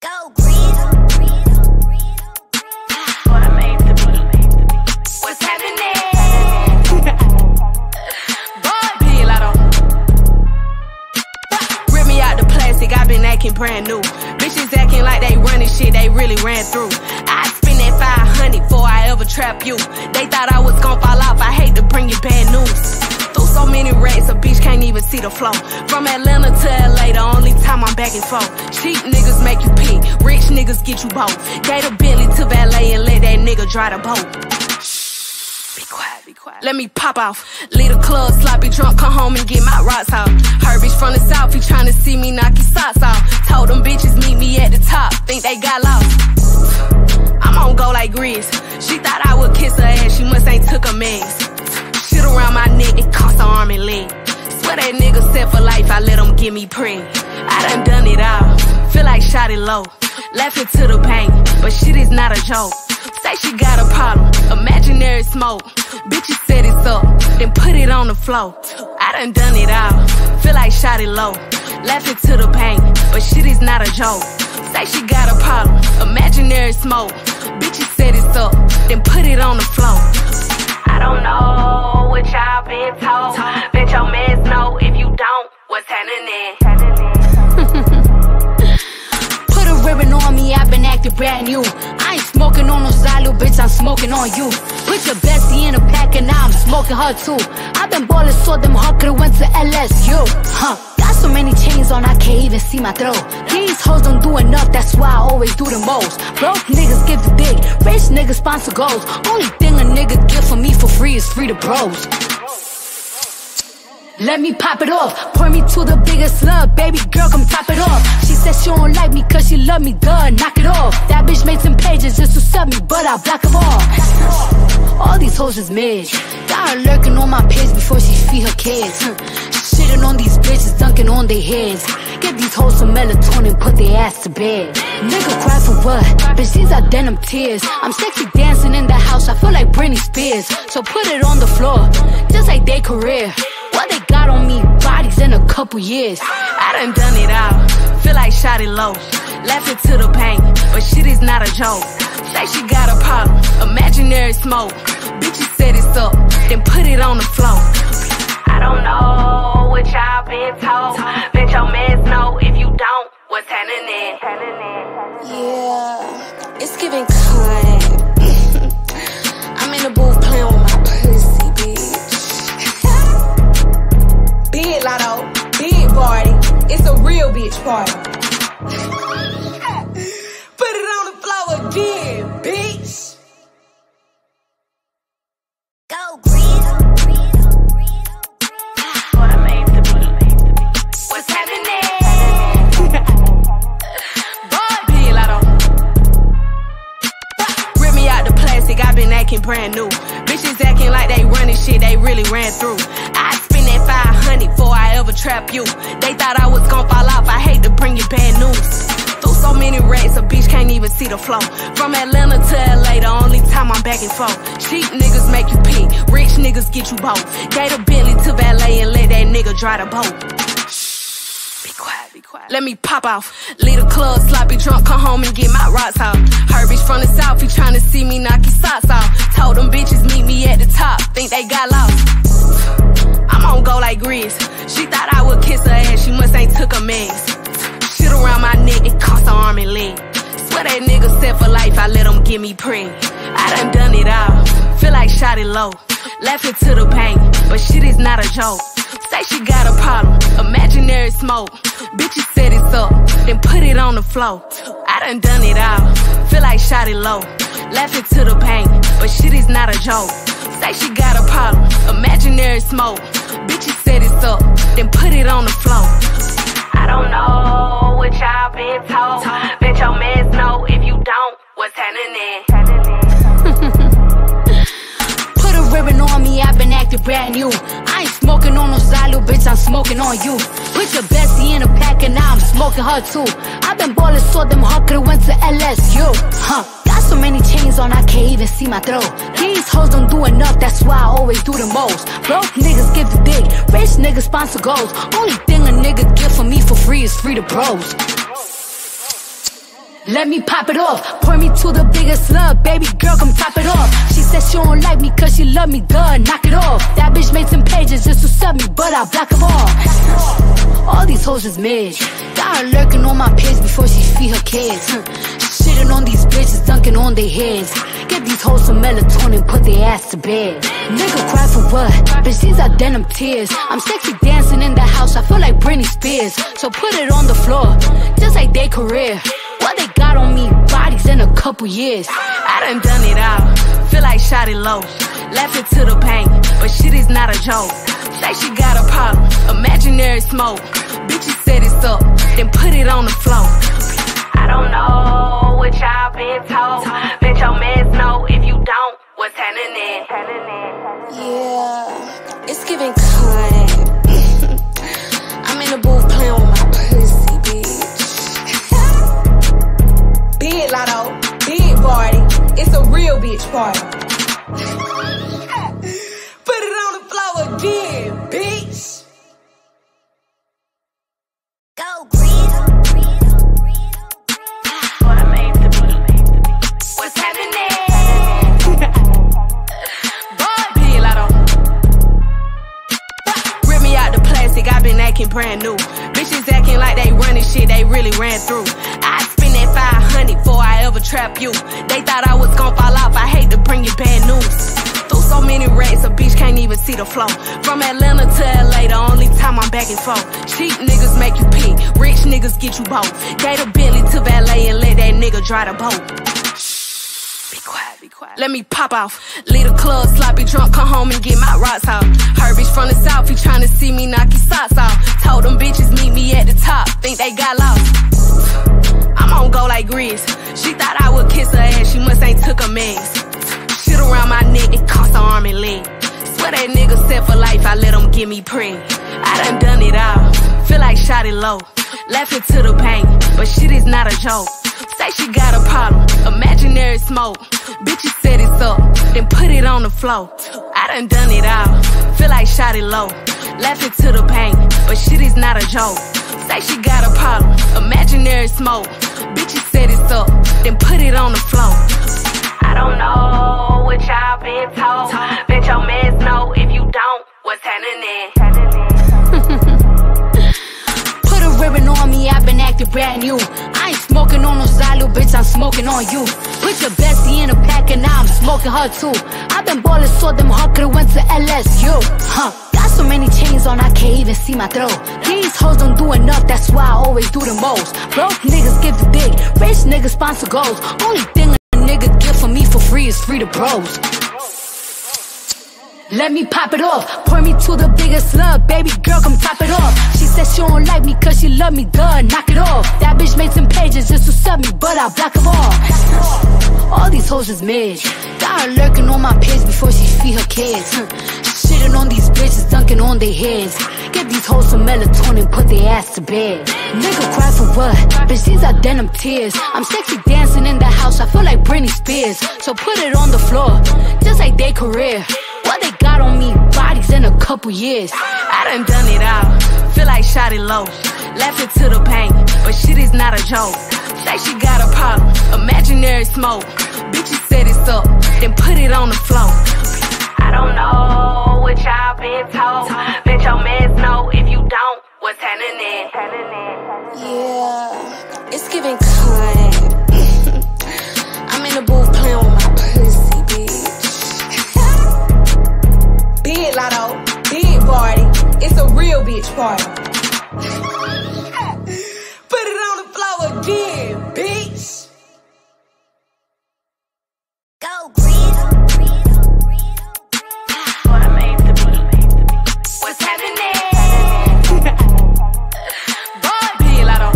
Go, Grizz. What I made to be. What's happening? Bardi, Latto. Rip me out the plastic, I been acting brand new. Bitches acting like they running shit, they really ran through. I spend that 500 before I ever trap you. They thought I was gon' fall off, I hate to bring you bad news. Through so many racks, a bitch can't even see the flow. From Atlanta to LA, the only time I'm back and forth. Cheap niggas make you pick, rich niggas get you both. Gave a Bentley to valet and let that nigga drive the boat. Shh, be quiet, be quiet. Let me pop off. Leave the club, sloppy drunk, come home and get my rocks off. Her bitch from the south, he tryna see me knock his socks off. Told them bitches meet me at the top, think they got lost. I'm on go like Grizz. She thought I would kiss her ass, she must ain't took a mess. Shit around my neck, it cost an arm and leg. Swear that nigga set for life, I let him get me preg. I done it all, feel like shot it low. Laughing to the bank, but shit is not a joke. Say she got a problem, imaginary smoke. Bitches set it up, then put it on the floor. I done it all, feel like shot it low. Laughing to the bank, but shit is not a joke. Say she got a problem, imaginary smoke. Bitches set it up, then put it on the floor. I don't know what y'all been told. Bet your mans know if you don't, what's happening? Put a ribbon on me, I've been acting brand new. I ain't smoking on no side, little bitch, I'm smoking on you. Put your bestie in a pack and now I'm smoking her too. I've been ballin' so them hard, could've went to LSU. Got so many chains on, I can't even see my throat. These hoes don't do enough, that's why I always do the most. Broke niggas give the dick, rich niggas sponsor goals. Only thing a nigga give for me for free is free to bros. Let me pop it off, pour me to the biggest slug, baby girl, come top it off. She said she don't like me cause she love me, duh, knock it off. That bitch made some pages just to sub me, but I block them all. All these hoes is mid, got her lurking on my page before she feed her kids. Shitting on these bitches, dunking on their heads. Get these hoes some melatonin, put their ass to bed. Nigga cry for what? Bitch, these are denim tears. I'm sexy dancing in the house, I feel like Britney Spears. So put it on the floor, just like their career. What they got on me, bodies in a couple years. I done it all, feel like shot it low. Laughing to the bank, but shit is not a joke. Say she got a problem, imaginary smoke. Bitches set it up, then put it on the floor. I don't know what y'all been told. Bet your mans know if you don't, what's happening? Yeah, it's giving cunt. I'm in the booth playing with my pussy, bitch. Big Latto, big Bardi. It's a real bitch party. Put it on the floor again, bitch. Go, Grizz. What I made to be. What's happening? Bardi, Latto. Rip me out the plastic, I been acting brand new. Bitches acting like they running shit, they really ran through. I spend that 500 before I ever trap you. They thought I was gon' fall off, I hate to bring you bad news. Through so many racks, a bitch can't even see the flow. From Atlanta to LA, the only time I'm back and forth. Cheap niggas make you pick, rich niggas get you both. Gave a Bentley to valet and let that nigga drive the boat. Shh, be quiet, be quiet. Let me pop off. Leave the club, sloppy drunk, come home and get my rocks off. Her bitch from the south, he tryna see me knock his socks off. Told them bitches meet me at the top, think they got lost. I'm on go like Grizz. She thought I would kiss her ass, she must ain't took a mess. Shit around my neck, it cost an arm and leg. Swear that nigga set for life, I let him get me preg. I done it all, feel like shot it low. Laughing to the bank, but shit is not a joke. Say she got a problem, imaginary smoke. Bitches set it up, then put it on the floor. I done it all, feel like shot it low. Laughing to the bank, but shit is not a joke. Say she got a problem, imaginary smoke. Bitches set it up, then put it on the floor. I don't know what y'all been told. Bet your mans know if you don't, what's happening? Put a ribbon on me, I've been acting brand new. I ain't smoking on no side, little bitch, I'm smoking on you. Put your bestie in a pack and now I'm smoking her too. I've been ballin' so them hard, could've went to LSU. Got so many chains on, I can't even see my throat. These hoes don't do enough, that's why I always do the most. Broke niggas give the dick, rich niggas sponsor goals. Only thing a nigga give for me for free is free to bros. Let me pop it off. Pour me to the biggest love, baby girl, come top it off. She said she don't like me cause she love me, duh, knock it off. That bitch made some pages just to sub me, but I block them all. All these hoes is mid. Got her lurking on my page before she feed her kids. Shitting on these bitches, dunking on their heads. Get these hoes some melatonin, put their ass to bed. Nigga cry for what? Bitch, these are denim tears. I'm sexy dancing in the house, I feel like Britney Spears. So put it on the floor, just like their career. What they got on me, bodies in a couple years. I done it all, feel like shot it low. Left it to the pain, but shit is not a joke. Say she got a problem, imaginary smoke. Bitches set it up, then put it on the floor. I don't know what y'all been told. Bet your mans know if you don't, what's happening? Yeah, it's giving cunt. I'm in the booth playing with my pussy, bitch. Big Latto, big Bardi. It's a real bitch party. Put it on the floor again, bitch. Go, Grizz. What I made to be. What's happening? Big Latto. Rip me out the plastic, I been acting brand new. Bitches acting like they running shit they really ran through. I spend that 500 before I ever trap you. They thought I was gon' fall off, I hate to bring you bad news. Through so many racks, a bitch can't even see the flow. From Atlanta to LA, the only time I'm back and forth. Cheap niggas make you pick, rich niggas get you both. Gave a Bentley to valet and let that nigga dry the boat. Be quiet, be quiet. Let me pop off. Leave the club, sloppy drunk, come home and get my rocks off. Her bitch from the south, he tryna see me knock his socks off. Told them bitches meet me at the top, think they got lost. I'm on go like Grizz. She thought I would kiss her ass, she must ain't took a mess. Shit around my neck, it cost her arm and leg. Swear that nigga set for life, I let him get me preg. I done it all, feel like shot it low. Left it to the pain, but shit is not a joke. Say she got a problem, imaginary smoke. Bitches set it up, then put it on the floor. I done it all, feel like shot it low. Left it to the pain, but shit is not a joke. Say she got a problem, imaginary smoke. Bitches set it up, then put it on the floor. I don't know what y'all been told. Bet your mans know if you don't, what's happening? Put a ribbon on me, I've been acting brand new. I ain't smoking on no side, little bitch, I'm smoking on you. Put your bestie in a pack and now I'm smoking her too. I've been ballin' so them hard, could've went to LSU. Got so many chains on, I can't even see my throat. These hoes don't do enough, that's why I always do the most. Broke niggas give the dick, rich niggas sponsor goals. Only thing a nigga get from me for free is free to bros. Let me pop it off. Pour me to the biggest love, baby girl, come top it off. She said she don't like me cause she love me, duh, knock it off. That bitch made some pages just to sub me, but I block them all. All these hoes is mid. Got her lurking on my page before she feed her kids. Shitting on these bitches, dunking on their heads. Get these hoes some melatonin, put their ass to bed. Nigga cry for what? Bitch, these are denim tears. I'm sexy dancing in the house, I feel like Britney Spears. So put it on the floor, just like their career. What they got on me, bodies in a couple years. I done it all, feel like shot it low. Left it to the pain, but shit is not a joke. Say she got a problem, imaginary smoke. Bitches set it up, then put it on the floor. I don't know what y'all been told. Bet your mans know if you don't, what's happening? Yeah, it's giving cunt. I'm in the booth playing with my pussy, bitch. Big Latto, big Bardi. It's a real bitch party. Put it on the floor again, bitch. Go, Grizz. What I made to be. What's happening? Big Latto.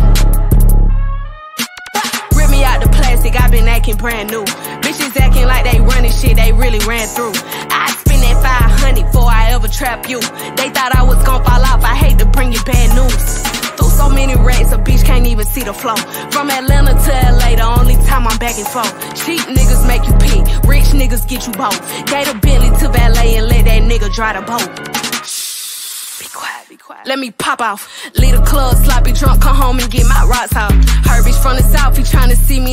Rip me out the plastic, I been acting brand new. Bitches acting like they running shit they really ran through. I spend that 500 before I ever trap you. They thought I was gon' fall off, I hate to bring you bad news. Through so many racks, a bitch can't even see the flow. From Atlanta to LA, the only time I'm back and forth. Cheap niggas make you pick, rich niggas get you both. Gave a Bentley to valet and let that nigga dry the boat. Be quiet, be quiet. Let me pop off. Leave the club, sloppy drunk, come home and get my rocks off. Her bitch from the south, he tryna see me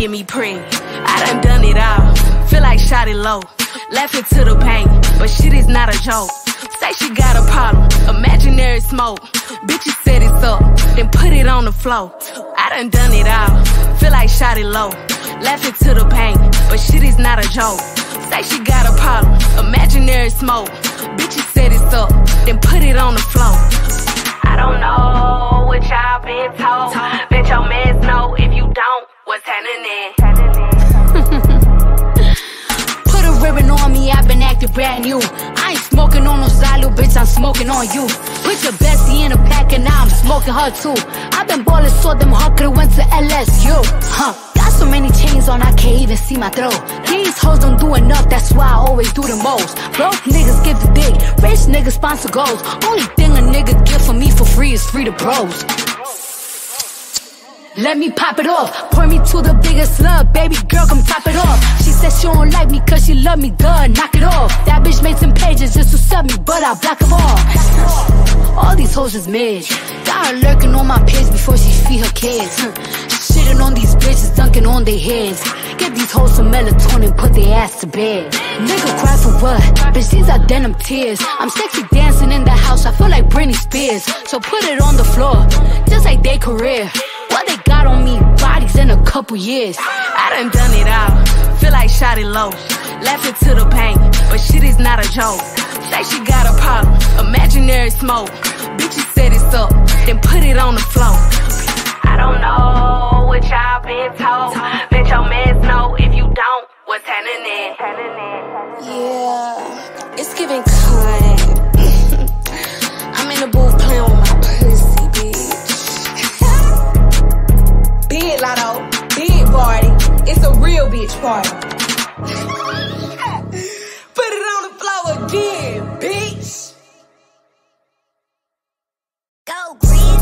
get me pregnant. I done it all, feel like shot it low. Laughing to the pain, but shit is not a joke. Say she got a problem, imaginary smoke. Bitches set it up, then put it on the floor. I done it all, feel like shot it low. Laughing to the pain, but shit is not a joke. Say she got a problem, imaginary smoke. Bitches set it up, then put it on the floor. I don't know what y'all been told. Bet your mans know if you don't, what's happening? Put a ribbon on me, I've been acting brand new. I ain't smoking on no Zylo, bitch, I'm smoking on you. Put your bestie in a pack and now I'm smoking her too. I've been ballin' so them hard, could've went to LSU. Got so many chains on, I can't even see my throat. These hoes don't do enough, that's why I always do the most. Broke niggas give the dick, rich niggas sponsor goals. Only thing a nigga get from me for free is free to bros. Let me pop it off, pour me to the biggest love, baby girl, come top it off. She said she don't like me cause she love me, duh, knock it off. That bitch made some pages just to sub me, but I block them all. All these hoes is mid, got her lurking on my page before she feed her kids. Shitting on these bitches, dunking on their heads. Get these hoes some melatonin, put their ass to bed. Nigga cry for what? Bitch, these are denim tears. I'm sexy dancing in the house, I feel like Britney Spears. So put it on the floor, just like their career. What they got on me, bodies in a couple years. I done it all, feel like shot it low. Laughing to the pain, but shit is not a joke. Say she got a problem, imaginary smoke. Bitches set it up, then put it on the floor. I don't know what y'all been told. Bet your mans know if you don't, what's happening? Yeah, it's giving cunt. I'm in the booth playing with my pussy, bitch. Big Latto, big Bardi, it's a real bitch party. Put it on the floor again, bitch. Go, Grizz.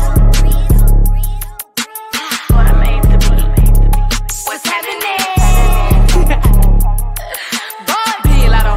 What I made to be. What's happening? Big Latto.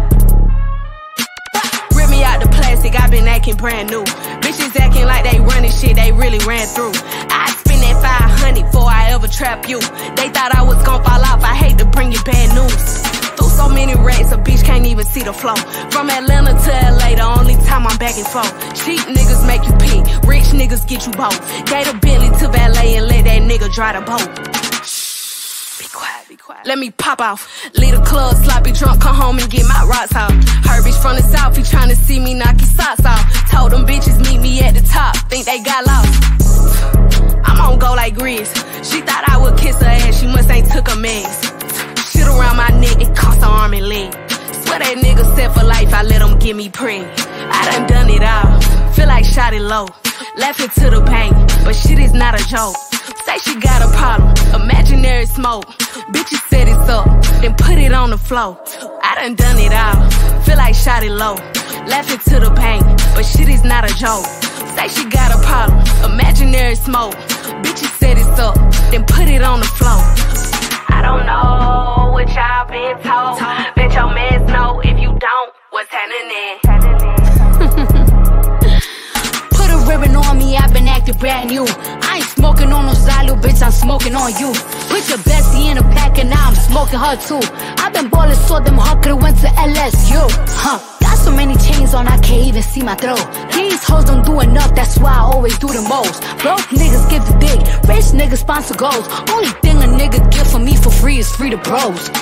Rip me out the plastic, I been acting brand new. Bitches acting like they running shit they really ran through. I spend that 500 before I ever trap you. They thought I was gon' fall off, I hate to bring you bad news. Through so many racks, a bitch can't even see the flow. From Atlanta to LA, the only time I'm back and forth. Cheap niggas make you pee, rich niggas get you both. Gave a Bentley to valet and let that nigga dry the boat. Be quiet, be quiet. Let me pop off. Leave the club, sloppy drunk, come home and get my rocks off. Her bitch from the south, he tryna see me knock his socks off. Told them bitches meet me at the top, think they got lost. I'm on go like Grizz. She thought I would kiss her ass, she must ain't took a mess. Shit around my neck, it cost her arm and leg. Swear that nigga set for life, I let him get me pregnant. I done it all, feel like shot it low. Laughing to the pain, but shit is not a joke. Say she got a problem, imaginary smoke. Bitches set it up, then put it on the floor. I done it all, feel like shot it low. Laughing to the pain, but shit is not a joke. Say she got a problem, imaginary smoke. Bitches set it up, then put it on the floor. I don't know what y'all been told. Bet your mans know if you don't, what's happening? Put a ribbon on me, I've been acting brand new. I ain't smoking on no Zylo, bitch, I'm smoking on you. Put your bestie in a pack and now I'm smoking her too. I've been ballin' so them hard, could've went to LSU. Got so many chains on, I can't even see my throat. These hoes don't do enough, that's why I always do the most. Broke niggas give the dick, rich niggas sponsor goals. Only thing a nigga get from me for free is free to bros.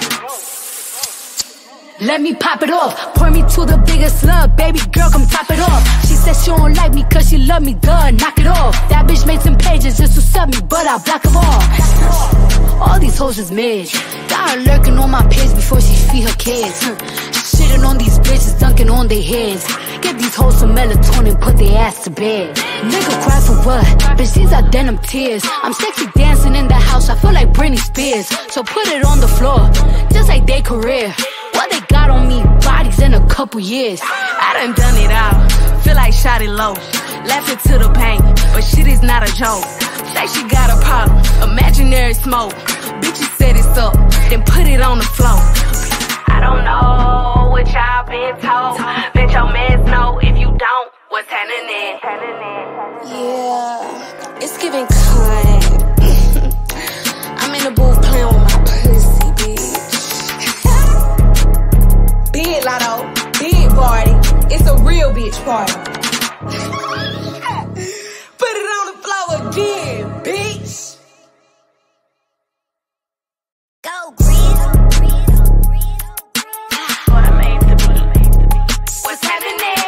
Let me pop it off, pour me to the biggest love, baby girl, come top it off. She said she don't like me cause she love me, duh, knock it off. That bitch made some pages just to sub me, but I block them all. All these hoes is mid, got her lurking on my page before she feed her kids. Shitting on these bitches, dunking on their heads. Get these hoes some melatonin, put their ass to bed. Nigga cry for what? Bitch, these are denim tears. I'm sexy dancing in the house, I feel like Britney Spears. So put it on the floor, just like their career. What they got on me, bodies in a couple years. I done it all, feel like shot it low. Laughing to the pain, but shit is not a joke. Say she got a problem, imaginary smoke. Bitches set it up, then put it on the floor. I don't know what y'all been told. Bet your mans know if you don't, what's happening? Yeah, it's giving cunt. I'm in the booth playing with bitch party. Put it on the floor again, bitch. Go, Grizz. What I made to be. What's happening?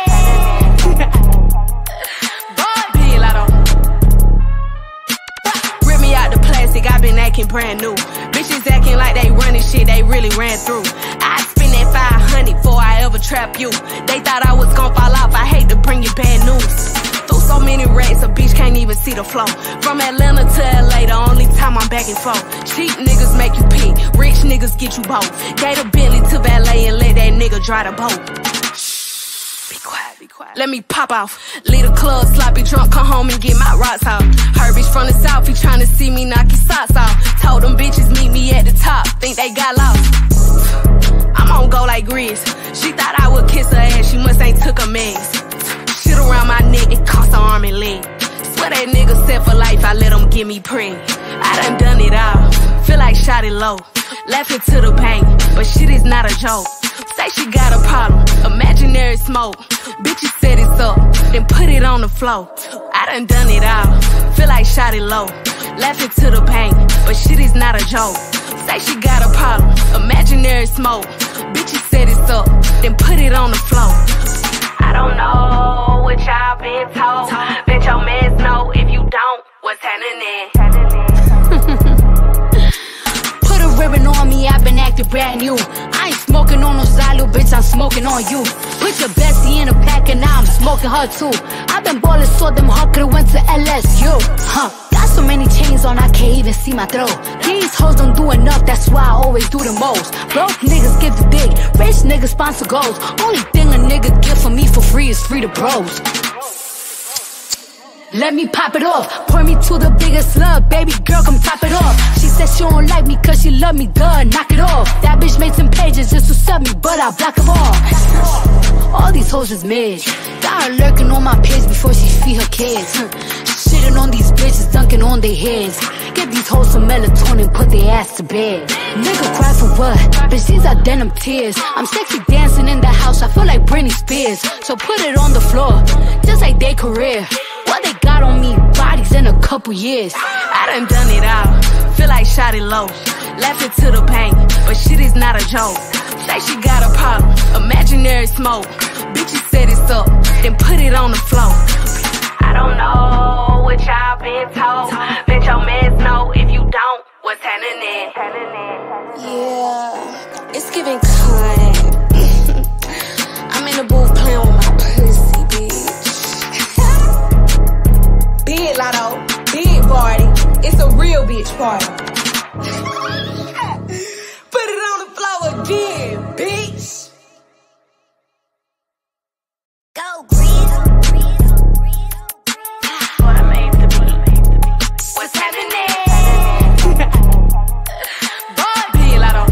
Bardi, Latto. Rip me out the plastic, I been acting brand new. Bitches acting like they running shit, they really ran through. I spend that 500 before I ever trap you. They thought I was gon' fall off, I hate to bring you bad news. Through so many racks, a bitch can't even see the flow. From Atlanta to LA, the only time I'm back and forth. Cheap niggas make you pee, rich niggas get you both. Gave a Bentley to valet and let that nigga dry the boat. Be quiet, be quiet. Let me pop off. Leave the club, sloppy drunk, come home and get my rocks off. Her bitch from the south, he tryna see me knock his socks off. Told them bitches meet me at the top, think they got lost. I'm on go like Grizz. She thought I would kiss her ass, she must ain't took a mess. Shit around my neck, it cost her arm and leg. Swear that nigga set for life, I let him get me preg. I done it all, feel like shot it low. Laughing to the bank, but shit is not a joke. Say she got a problem, imaginary smoke. Bitches set it up, then put it on the floor. I done it all, feel like shot it low. Laughing to the bank, but shit is not a joke. Say she got a problem, imaginary smoke. Bitches set it up, then put it on the floor. I don't know what y'all been told. Bet your mans know if you don't, what's happening? Put a ribbon on me, I've been acting brand new. I ain't smoking on no Zalo, bitch, I'm smoking on you. Put your bestie in a pack and now I'm smoking her too. I've been ballin', so them hard could've went to LSU. Got so many chains on, I can't even see my throat. These hoes don't do enough, that's why I always do the most. Broke niggas give the dick, rich niggas sponsor goals. Only thing a nigga get from me for free is free to bros. Let me pop it off, pour me to the biggest love, baby girl, come top it off. She said she don't like me cause she love me, duh, knock it off. That bitch made some pages just to sub me, but I block them all. All these hoes is mid, got her lurking on my page before she feed her kids. Shitting on these bitches, dunking on their heads. Get these hoes some melatonin, put their ass to bed. Nigga cry for what? Bitch, these are denim tears. I'm sexy dancing in the house, I feel like Britney Spears. So put it on the floor, just like their career. What they got on me, bodies in a couple years. I done it all, feel like shot it low. Laughing to the bank, but shit is not a joke. Say she got a problem, imaginary smoke. Bitches set it up, then put it on the floor. I don't know what y'all been told. Bet your mans know if you don't, what's happening? Yeah, it's giving cunt. I'm in the booth playing with my pussy, bitch. Big Latto, big Bardi, it's a real bitch party. Put it on the floor again, bitch. Go, Grizz. What I made to be. What's happening? Bardi, Latto.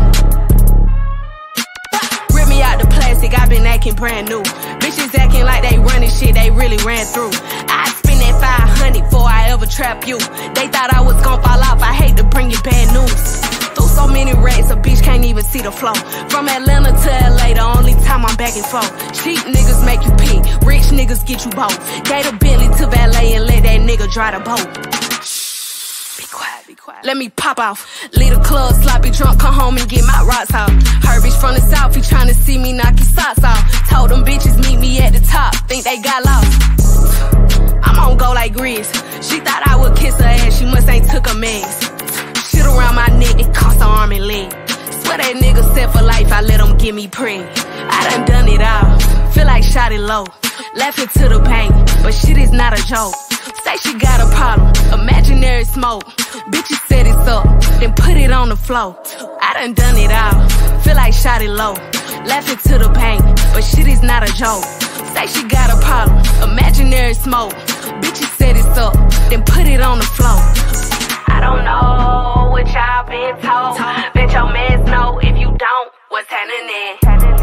Rip me out the plastic, I been acting brand new. Bitches acting like they running shit, they really ran through. I spend that 500 before I ever trap you. They thought I was gon' fall off, I hate to bring you bad news. Through so many racks, a bitch can't even see the flow. From Atlanta to LA, the only time I'm back and forth. Cheap niggas make you pee, rich niggas get you both. Gave a Bentley to valet and let that nigga dry the boat. Be quiet, be quiet. Let me pop off. Leave the club, sloppy drunk, come home and get my rocks off. Her bitch from the south, he tryna see me knock his socks off. Told them bitches meet me at the top, think they got lost. I'm on go like Grizz. She thought I would kiss her ass, she must ain't took a mess. Shit around my neck, it cost her arm and leg. Swear that nigga set for life, I let him get me preg. I done it all, feel like shot it low. Laughing to the bank, but shit is not a joke. Say she got a problem, imaginary smoke. Bitches set it up, then put it on the floor. I done it all, feel like shot it low. Laughing to the bank, but shit is not a joke. Say she got a problem, imaginary smoke. Bitches set it up, then put it on the floor. I don't know what y'all been told. Bet your mans know if you don't, what's happening?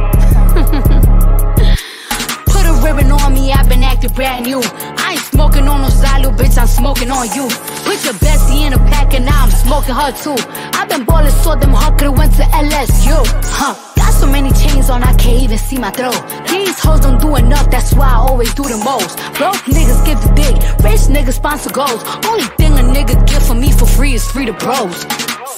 Put a ribbon on me, I've been acting brand new. I ain't smoking on no Zalo, bitch, I'm smoking on you. Put your bestie in a pack and now I'm smoking her too. I've been ballin', so them hard could've went to LSU. Got so so many chains on, I can't even see my throat. These hoes don't do enough, that's why I always do the most. Broke niggas give the dick, rich niggas sponsor goals. Only thing a nigga get from me for free is free to bros.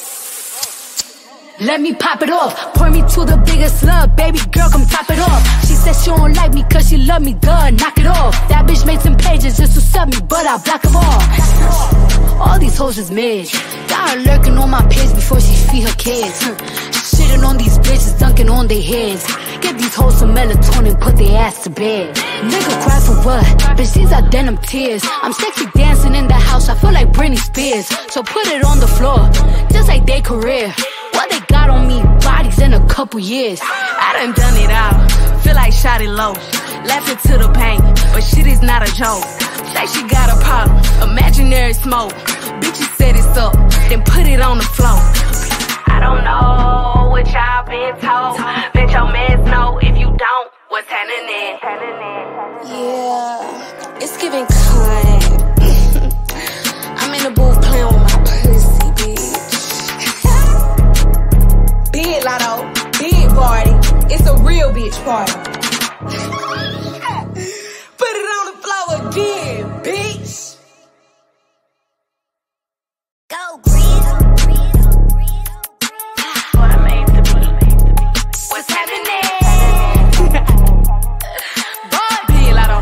Let me pop it off, pour me to the biggest love, baby girl come top it off. She said she don't like me cause she love me, duh, knock it off. That bitch made some pages just to sub me, but I block them all. All these hoes is mid, got her lurking on my page before she feed her kids. Shitting on these bitches, dunking on their heads. Get these hoes some melatonin, put their ass to bed. Nigga cry for what? Bitch, these are denim tears. I'm sexy dancing in the house, I feel like Britney Spears. So put it on the floor, just like their career. What they got on me, bodies in a couple years. I done it all, feel like shot it low. Left it to the pain, but shit is not a joke. Say she got a problem, imaginary smoke. Bitches set it up, then put it on the floor. I don't know what y'all been told. Bet your mans know if you don't, what's happening? Yeah, it's giving cunt. I'm in the booth playing with my pussy, bitch. Big Latto, big Bardi, it's a real bitch party. Put it on the floor again, bitch. Go, Grizz. What I made to be. What's happening? Big Latto.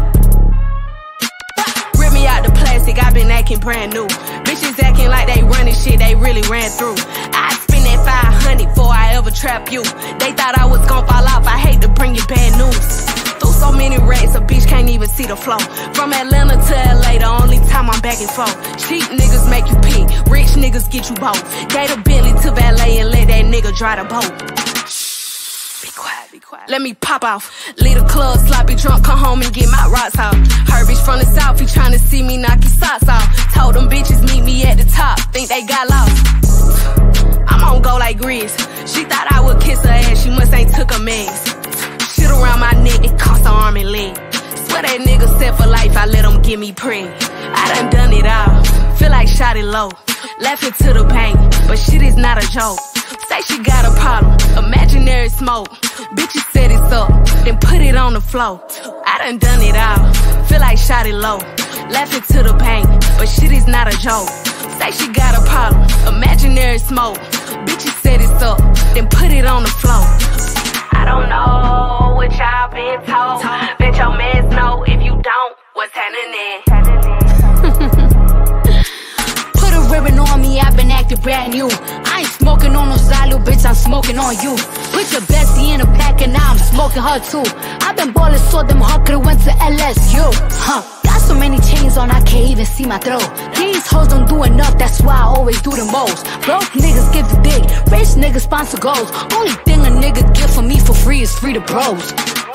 Rip me out the plastic, I been acting brand new. Bitches acting like they running shit they really ran through. I spend that 500 before I ever trap you. They thought I was gon' fall off, I hate to bring you bad news. Through so many racks, a bitch can't even see the flow. From Atlanta to LA, the only time I'm back and forth. Cheap niggas make you pick, rich niggas get you both. Gave a Bentley to valet and let that nigga dry the boat. Be quiet, be quiet. Let me pop off. Leave the club, sloppy drunk, come home and get my rocks off. Her bitch from the south, he tryna see me knock his socks off. Told them bitches meet me at the top, think they got lost. I'm on go like Grizz. She thought I would kiss her ass, she must ain't took a mess. Shit around my neck, it cost her arm and leg. Swear that nigga set for life, I let him get me preg. I done it all, feel like shot it low. Left it to the pain, but shit is not a joke. Say she got a problem, imaginary smoke. Bitches set it up, then put it on the floor. I done it all, feel like shot it low. Left it to the pain, but shit is not a joke. Say she got a problem, imaginary smoke. Bitches set it up, then put it on the floor. I don't know what y'all been told. Bet your mans know if you don't, what's happening? Put a ribbon on me, I've been acting brand new. I ain't smoking on no Zalo, bitch, I'm smoking on you. Put your bestie in a pack and now I'm smoking her too. I've been ballin' so them hard could've went to LSU. Got so many chains on, I can't even see my throat. These hoes don't do enough, that's why I always do the most. Broke niggas give the dick, rich niggas sponsor goals. Only thing a nigga get from me for free is free to bros.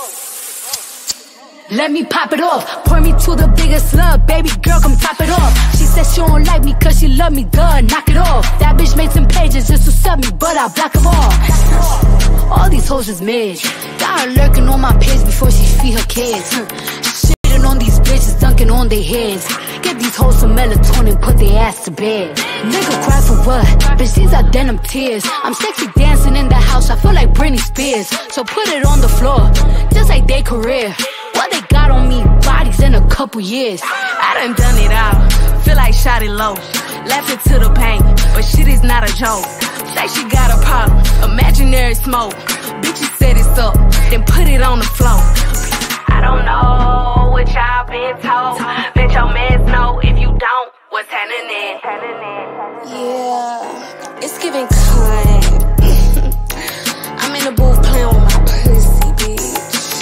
Let me pop it off, pour me to the biggest love, baby girl come top it off. She said she don't like me cause she love me, duh, knock it off. That bitch made some pages just to sub me, but I block them all. All these hoes is mid, got her lurking on my page before she feed her kids. Shitting on these bitches, dunking on their heads. Get these hoes some melatonin, put their ass to bed. Nigga cry for what? Bitch, these are denim tears. I'm sexy dancing in the house, I feel like Britney Spears. So put it on the floor, just like their career. What they got on me, bodies in a couple years. I done it all, feel like shot it low. Left it to the pain, but shit is not a joke. Say she got a problem, imaginary smoke. Bitches set it up, then put it on the floor. I don't know what y'all been told. Bet your mans know if you don't, what's happening? Yeah, it's giving cunt. I'm in the booth playing with my pussy, bitch.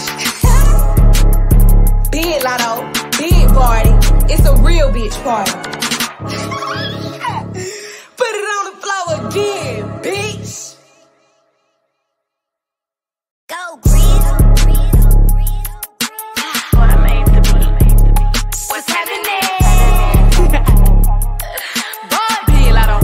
Big Latto, big Bardi, it's a real bitch party. Put it on the floor again, bitch. Go, Grizz. What I made to be. What's happening? Big Latto.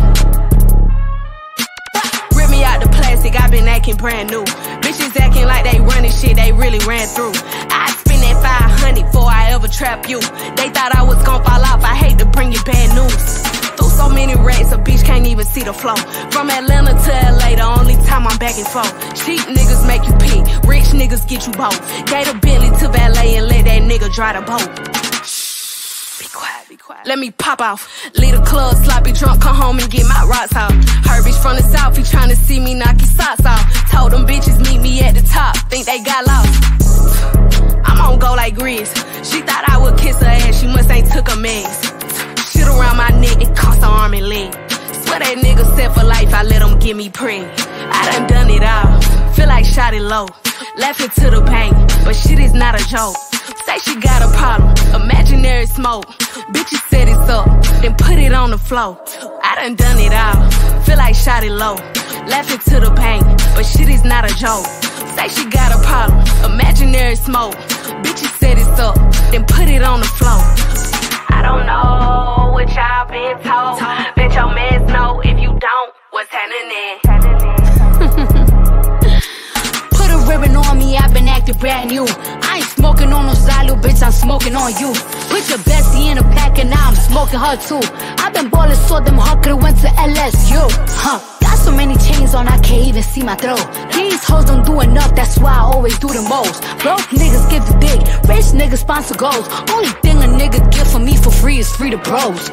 Rip me out the plastic, I been acting brand new. Bitches acting like they running shit they really ran through. I spend that 500 before I ever trap you. They thought I was gon' fall off, I hate to bring you bad news. Through so many racks, a bitch can't even see the flow. From Atlanta to LA, the only time I'm back and forth. Cheap niggas make you pick, rich niggas get you both. Gave a Bentley to valet and let that nigga dry the boat. Be quiet, be quiet. Let me pop off. Leave the club, sloppy drunk, come home and get my rocks off. Her bitch from the south, he tryna see me knock his socks off. Told them bitches meet me at the top, think they got lost. I'm on go like Grizz. She thought I would kiss her ass, she must ain't took a mess. Shit around my neck, it cost her arm and leg. Swear that nigga set for life, I let him get me preg. I done it all, feel like shot it low. Laughing to the bank, but shit is not a joke. Say she got a problem, imaginary smoke. Bitches set it up, then put it on the floor. I done it all, feel like shot it low. Laughing to the bank, but shit is not a joke. Say she got a problem, imaginary smoke. Bitches set it up, then put it on the floor. I don't know what y'all been told. Bet your mans know if you don't, what's happening? Put a ribbon on me, I've been acting brand new. I ain't smoking on no Zylo, bitch, I'm smoking on you. Put your bestie in a pack and now I'm smoking her too. I've been ballin', so them hard could've went to LSU. Got so many chains on, I can't even see my throat. These hoes don't do enough, that's why I always do the most. Broke niggas give the dick, rich niggas sponsor goals. Only thing a nigga get from me for free is free to bros.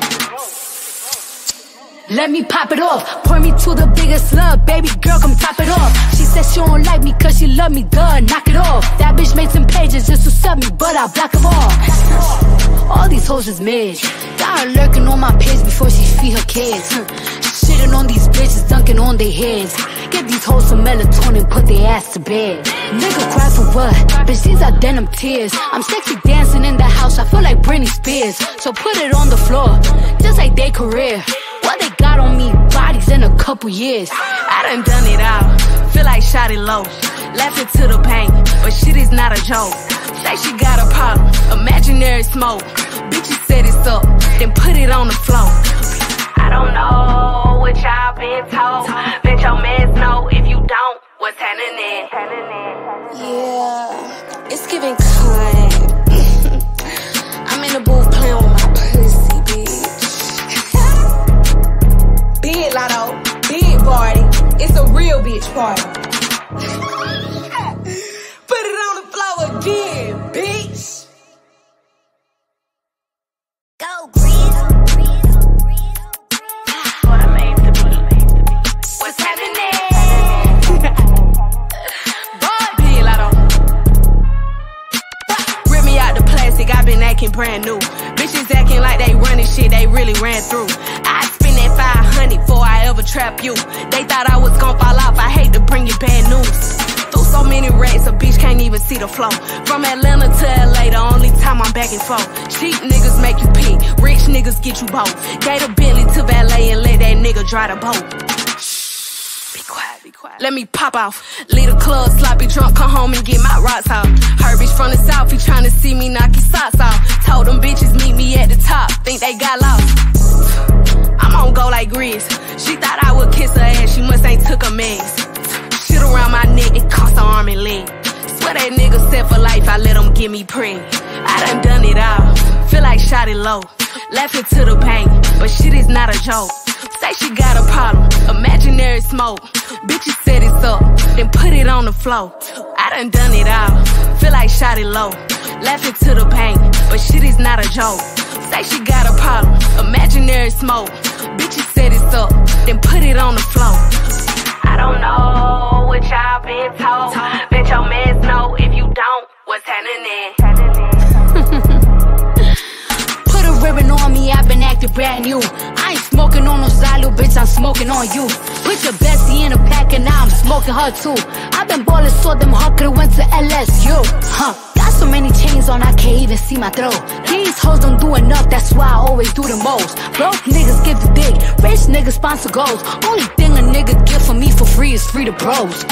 Let me pop it off, pour me to the biggest love, baby girl, come top it off. She said she don't like me cause she love me, duh, knock it off. That bitch made some pages just to sub me, but I block them all. All these hoes is mid, got her lurking on my page before she feed her kids. Shitting on these bitches, dunking on their heads. Get these hoes some melatonin, put their ass to bed. Nigga cry for what? Bitch, these are denim tears. I'm sexy dancing in the house, I feel like Britney Spears. So put it on the floor, just like their career. What they got on me, bodies in a couple years. I done it all, feel like shot it low. Laughing to the bank, but shit is not a joke. Say she got a problem, imaginary smoke. Bitches set it up, then put it on the floor. I don't know what y'all been told. Bet your mans know if you don't, what's happening? Yeah, it's giving cunt. I'm in the booth playing with my pussy, bitch. Big Latto, big Bardi, it's a real bitch party. Put it on the floor again, bitch. Go, Grizz. What I made to be. What's happening? Big Latto. Rip me out the plastic, I been acting brand new. Bitches acting like they running shit, they really ran through. I spend that 500 before I ever trap you. They thought I was gon' fall off, I hate to bring you bad news. Through so many racks, a bitch can't even see the flow. From Atlanta to LA, the only time I'm back and forth. Cheap niggas make you pick, rich niggas get you both. Gave a Bentley to valet and let that nigga dry the boat. Be quiet, be quiet. Let me pop off. Leave the club, sloppy drunk, come home and get my rocks off. Her bitch from the south, he tryna see me knock his socks off. Told them bitches meet me at the top, think they got lost. I'm on go like Grizz. She thought I would kiss her ass, she must ain't took a mess. Shit around my neck, it cost her arm and leg. Swear that nigga set for life, I let him get me preg. I done it all, feel like shot it low. Laughing to the bank, but shit is not a joke. Say she got a problem, imaginary smoke. Bitches set it up, then put it on the floor. I done it all, feel like shot it low. Laughing to the bank, but shit is not a joke. Say she got a problem, imaginary smoke. Bitches set it up, then put it on the floor. I don't know what y'all been told. Bet your mans know if you don't, what's happening? Put a ribbon on me, I've been acting brand new. I ain't smoking on no Zylo, bitch, I'm smoking on you. Put your bestie in a pack and now I'm smoking her too. I've been ballin', so them hard could've went to LSU. Got so many chains on, I can't even see my throat. These hoes don't do enough, that's why I always do the most. Broke niggas give the dick, rich niggas sponsor goals. Only thing a nigga get from me for free is free to bros.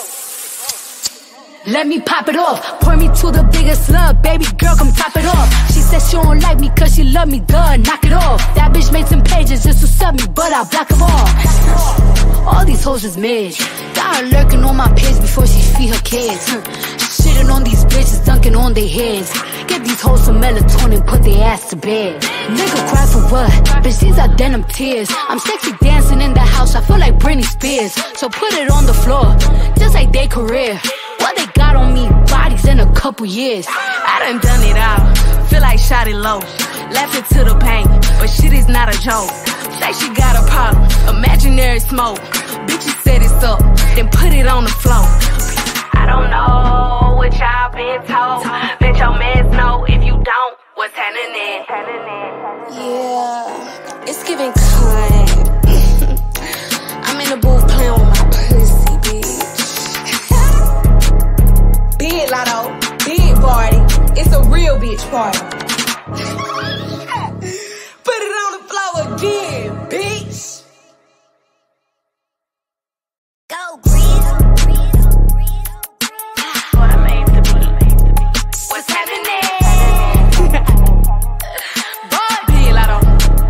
Let me pop it off, pour me to the biggest love, baby girl, come top it off. She said she don't like me cause she love me, duh, knock it off. That bitch made some pages just to sub me, but I block them all. All these hoes is mid, got her lurking on my page before she feed her kids. Shitting on these bitches, dunking on their heads. Give these hoes some melatonin, put their ass to bed. Nigga cry for what? Bitch, these are denim tears. I'm sexy dancing in the house, I feel like Britney Spears. So put it on the floor, just like their career. What they got on me, bodies in a couple years. I done it all, feel like shot it low. Laughing to the pain, but shit is not a joke. Say she got a problem, imaginary smoke. Bitches set it up, then put it on the floor. I don't know what y'all been told. Bet your mans know if you don't, what's happening? Yeah, it's giving cunt. I'm in the booth playing with my pussy, bitch. Big Latto, big Bardi. It's a real bitch party. Put it on the floor again, bitch. Go, Grizz. What I made to be. What's happening? Big Latto.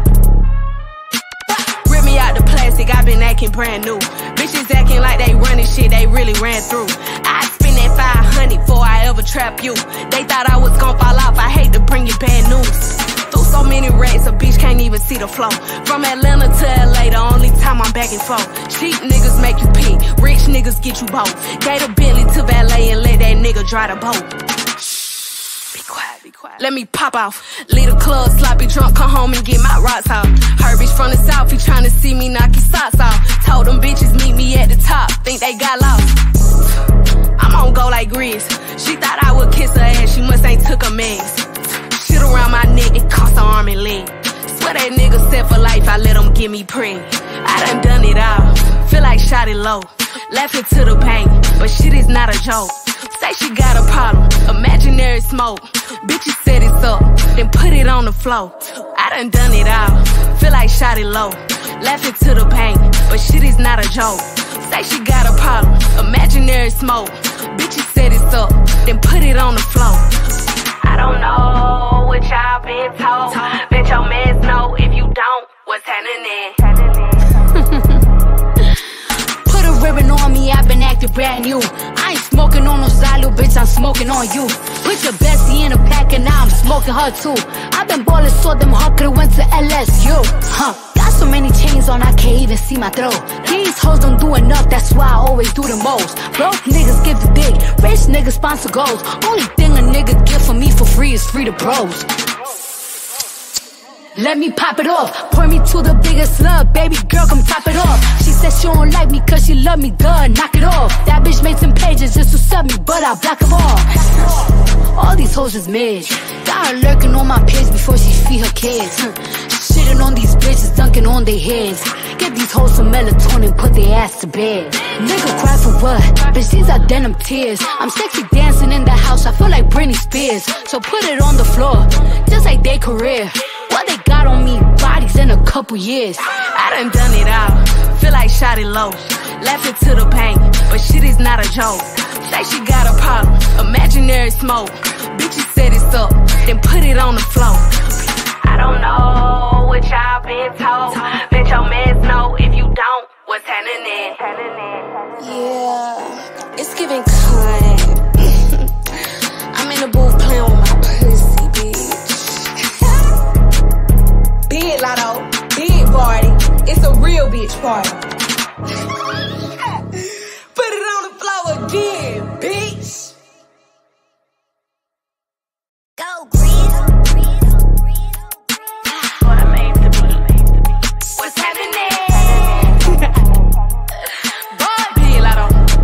Rip me out the plastic, I been acting brand new. Bitches acting like they running shit they really ran through. I spend that 500 before I ever trap you. They thought I was gon' fall off, I hate to bring you bad news. Through so many racks, a bitch can't even see the flow. From Atlanta to LA, the only time I'm back and forth. Cheap niggas make you pick, rich niggas get you both. Gave a Bentley to valet and let that nigga drive the boat. Be quiet, be quiet. Let me pop off. Leave the club, sloppy drunk, come home and get my rocks off. Her bitch from the south, he tryna see me knock his socks off. Told them bitches meet me at the top, think they got lost. I'm on go like Grizz. She thought I would kiss her ass, she must ain't took a mess. Shit around my neck, it cost her arm and leg. Swear that nigga set for life, I let him get me preg. I done it all, feel like shot it low. Laughing to the pain, but shit is not a joke. Say she got a problem, imaginary smoke. Bitches set it up, then put it on the floor. I done it all, feel like shot it low. Laughing to the pain, but shit is not a joke. Say she got a problem, imaginary smoke. Bitches set it up, then put it on the floor. I don't know what y'all been told. Bet your mans know if you don't, what's happening? Put a ribbon on me, I've been acting brand new. I ain't smoking on no Zylo, bitch, I'm smoking on you. Put your bestie in a pack and now I'm smoking her too. I've been ballin' so them hard, could've went to LSU. Got so many chains on, I can't even see my throat. These hoes don't do enough, that's why I always do the most. Broke niggas give the dick, rich niggas sponsor goals. Only thing a nigga get from me for free is free to bros. Let me pop it off, pour me to the biggest love, baby girl, come top it off. She said she don't like me cause she love me, duh, knock it off. That bitch made some pages just to sub me, but I block them all. All these hoes is mid, got her lurking on my page before she feed her kids. Shitting on these bitches, dunking on their heads. Give these hoes some melatonin, put their ass to bed. Nigga cry for what? Bitch, these are denim tears. I'm sexy dancing in the house, I feel like Britney Spears. So put it on the floor, just like their career. What they got on me, bodies in a couple years. I done it all, feel like shot it low. Laughing to the pain, but shit is not a joke. Say she got a problem, imaginary smoke. Bitches set it up, then put it on the floor. I don't know what y'all been told. Bet your mans know if you don't, what's happening? Yeah, it's giving cunt. I'm in the booth playing with my pussy, bitch. Big Latto, big Bardi. It's a real bitch party. Put it on the floor again, bitch. Go, Grizz. What I made to be. What's happening? Big Latto.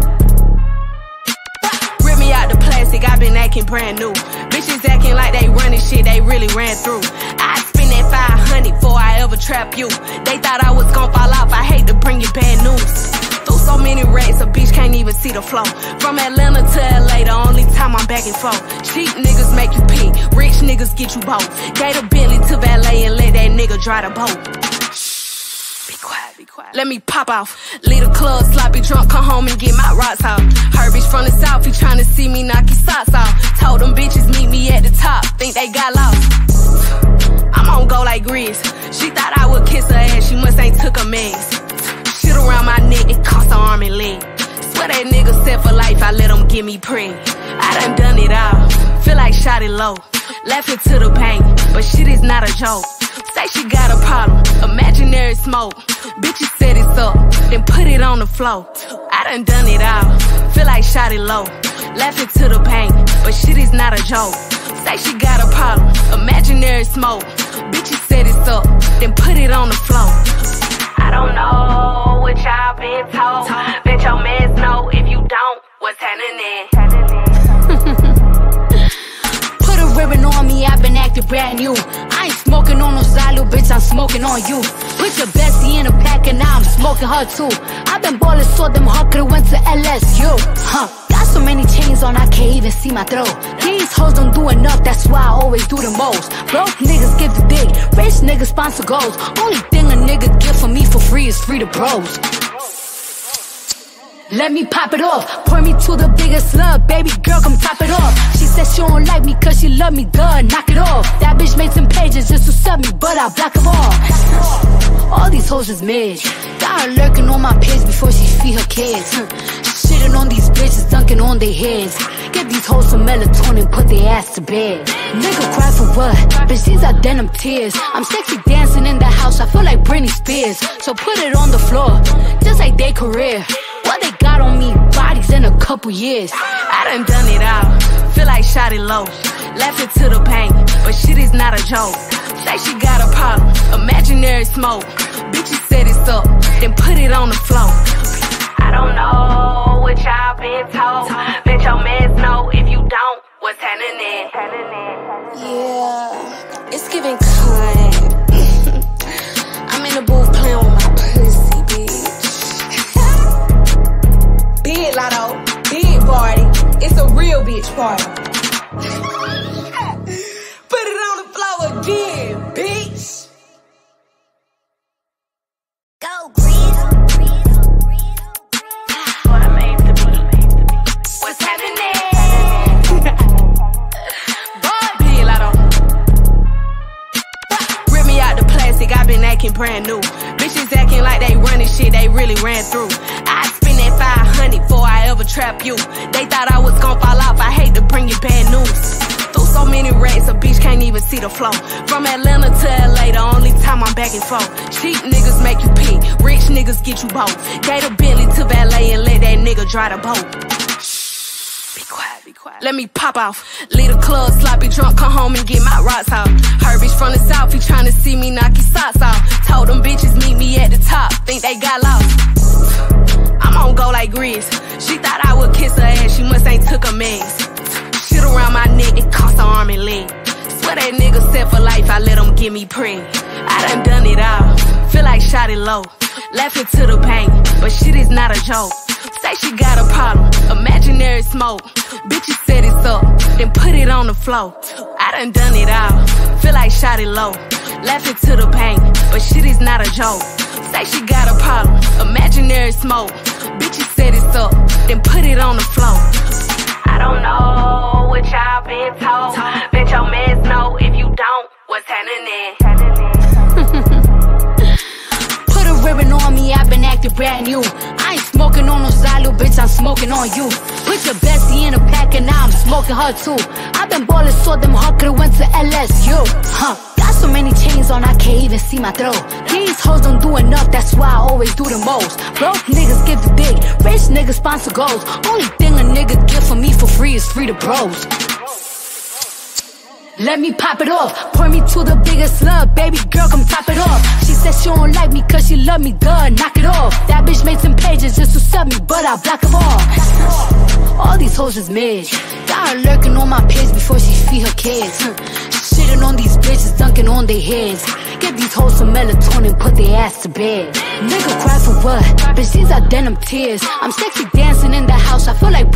Rip me out the plastic, I been acting brand new. Bitches acting like they running shit they really ran through. I spend that 500 before I ever trap you. They thought I was gon' fall off, I hate to bring you bad news. Through so many racks, a bitch can't even see the flow. From Atlanta to LA, the only time I'm back and forth. Cheap niggas make you pick, rich niggas get you both. Gave a Bentley to valet and let that nigga drive the boat. Be quiet, be quiet. Let me pop off. Leave the club, sloppy drunk, come home and get my rocks off. Her bitch from the south, he tryna see me knock his socks off. Told them bitches meet me at the top, think they got lost. I'm on go like Grizz. She thought I would kiss her ass, she must ain't took a mess. Shit around my neck, it cost her arm and leg. Swear that nigga set for life, I let him get me preg. I done it all, feel like shot it low. laughing to the pain, but shit is not a joke. Say she got a problem, imaginary smoke. Bitches set it up, then put it on the floor. I done it all, feel like shot it low. Laughing to the pain, but shit is not a joke. Say she got a problem, imaginary smoke. Bitches set it up, then put it on the floor. I don't know what y'all been told. Bet your mans know if you don't, what's happening? Put a ribbon on me, I've been acting brand new. I ain't smoking on no side, little bitch, I'm smoking on you. Put your bestie in a pack and now I'm smoking her too. I've been ballin' so them hard, could've went to LSU. Got so many chains on, I can't even see my throat. These hoes don't do enough, that's why I always do the most. Broke niggas give the dick, rich niggas sponsor goals. Only thing a nigga get from me for free is free to bros. Let me pop it off, pour me to the biggest love, baby girl, come top it off. She said she don't like me cause she love me, duh, knock it off. That bitch made some pages just to sub me, but I block them all. All these hoes is mid, got her lurking on my page before she feed her kids. Shitting on these bitches, dunking on their heads. Get these hoes some melatonin, put their ass to bed. Nigga cry for what? Bitch, these are denim tears. I'm sexy dancing in the house, I feel like Britney Spears. So put it on the floor, just like their career. What they got on me, bodies in a couple years. I done it all, feel like shot it low. Laughing to the pain, but shit is not a joke. Say she got a problem, imaginary smoke. Bitches set it up, then put it on the floor. I don't know what y'all been told. Bet your mans know if you don't, what's happening? Yeah, it's giving cunt. I'm in the booth playing with my pussy, bitch. Big Latto, big Bardi, it's a real bitch party. Put it on the floor again, bitch. Go, Grizz. What I made to be. What's happening? Big Latto. Rip me out the plastic, I been acting brand new. Bitches acting like they running shit they really ran through. I spend that 500 before I ever trap you. They thought I was gon' fall off, I hate to bring you bad news. Through so many racks, a bitch can't even see the flow. From Atlanta to LA, the only time I'm back and forth. Cheap niggas make you pee, rich niggas get you both. Gave a Bentley to valet and let that nigga drive the boat. Be quiet, be quiet. Let me pop off. Leave the club, sloppy drunk, come home and get my rocks off. Her bitch from the south, he tryna see me knock his socks off. Told them bitches meet me at the top, think they got lost. I'm on go like Grizz. She thought I would kiss her ass, she must ain't took a mess. Shit around my neck, it cost her arm and leg. Swear that nigga set for life, I let him get me preg. I done it all, feel like shot it low. Laughing to the pain, but shit is not a joke. Say she got a problem, imaginary smoke. Bitches set it up, then put it on the floor. I done it all, feel like shot it low. Laughing to the pain, but shit is not a joke. Say she got a problem, imaginary smoke. Bitches set it up, then put it on the floor. I don't know what y'all been told. Bet your mans know if you don't, what's happening? Put a ribbon on me, I've been acting brand new. I ain't smoking on no side, little bitch, I'm smoking on you. Put your bestie in a pack and now I'm smoking her too. I've been ballin' so them hard, could've went to LSU. Got so many chains on, I can't even see my throat. These hoes don't do enough, that's why I always do the most. Broke niggas give the dick, rich niggas sponsor goals. Only thing a nigga get from me for free is free to bros. Let me pop it off, pour me to the biggest love, baby girl, come top it off. She said she don't like me cause she love me, duh, knock it off. That bitch made some pages just to sub me, but I block them all. All these hoes is mid, got her lurking on my page before she feed her kids. Shitting on these bitches, dunking on their heads. Get these hoes some melatonin, put their ass to bed. Nigga cry for what? Bitch, these are denim tears. I'm sexy dancing in the house, I feel like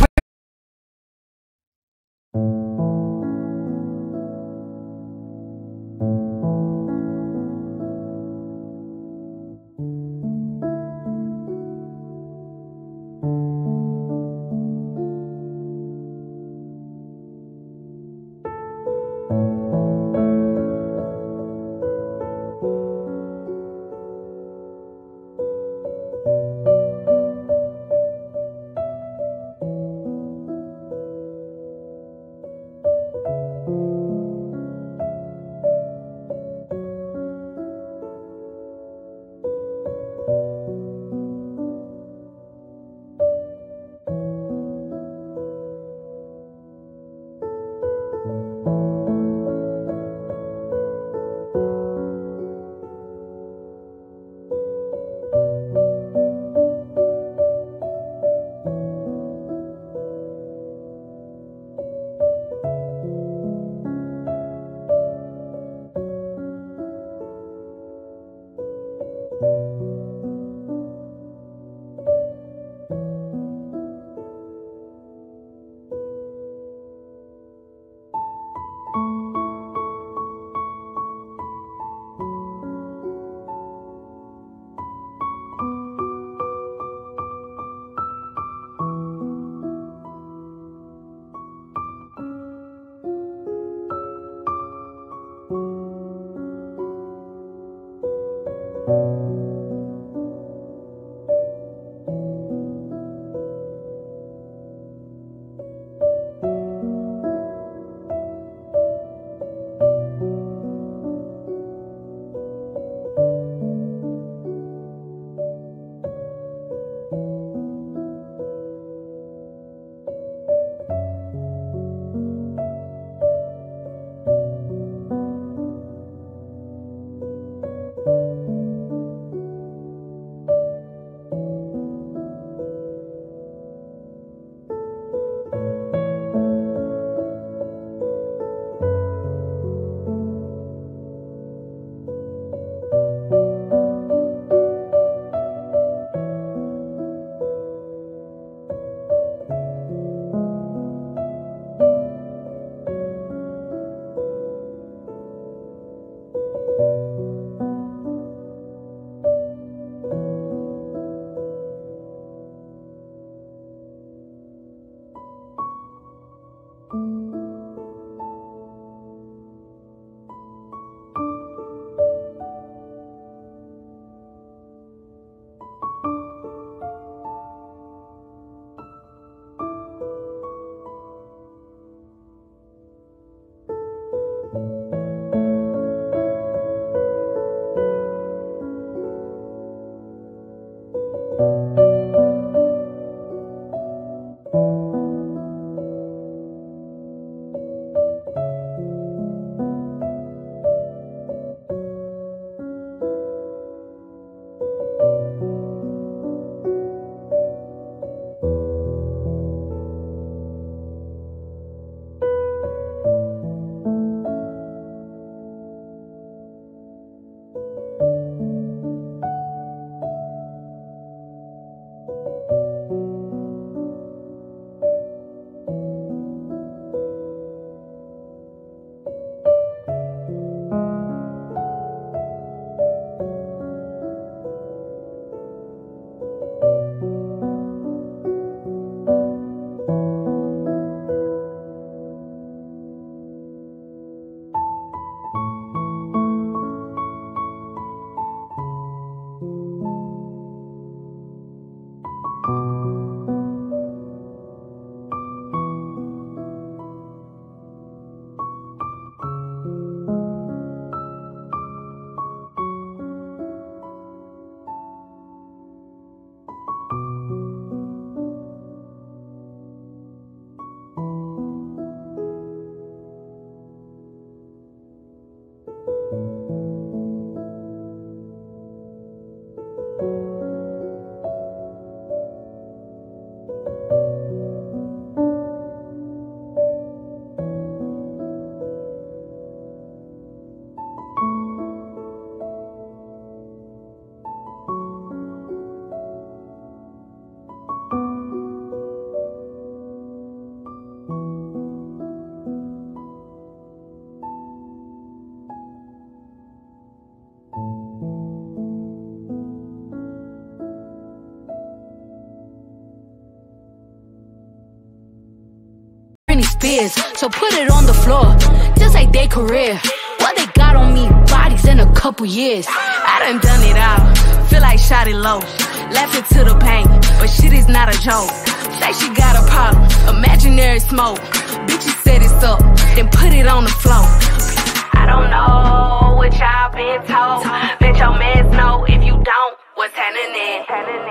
Spears. So put it on the floor, just like their career. What they got on me, bodies in a couple years. I done it all, feel like shot it low. Laughing to the pain, but shit is not a joke. Say she got a problem, imaginary smoke. Bitches set it up, then put it on the floor. I don't know what y'all been told. Bet your mans know if you don't, what's happening?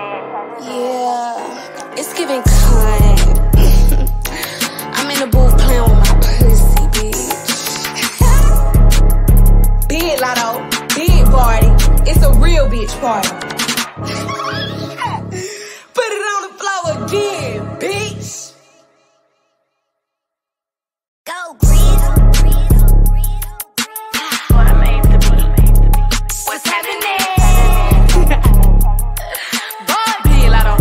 Yeah, it's giving cunt. I'm in the booth playing with my pussy, bitch. Big Latto, big Bardi. It's a real bitch party. Put it on the floor again, bitch. Go, Grizz. What I made to be. What's happening? Big Latto.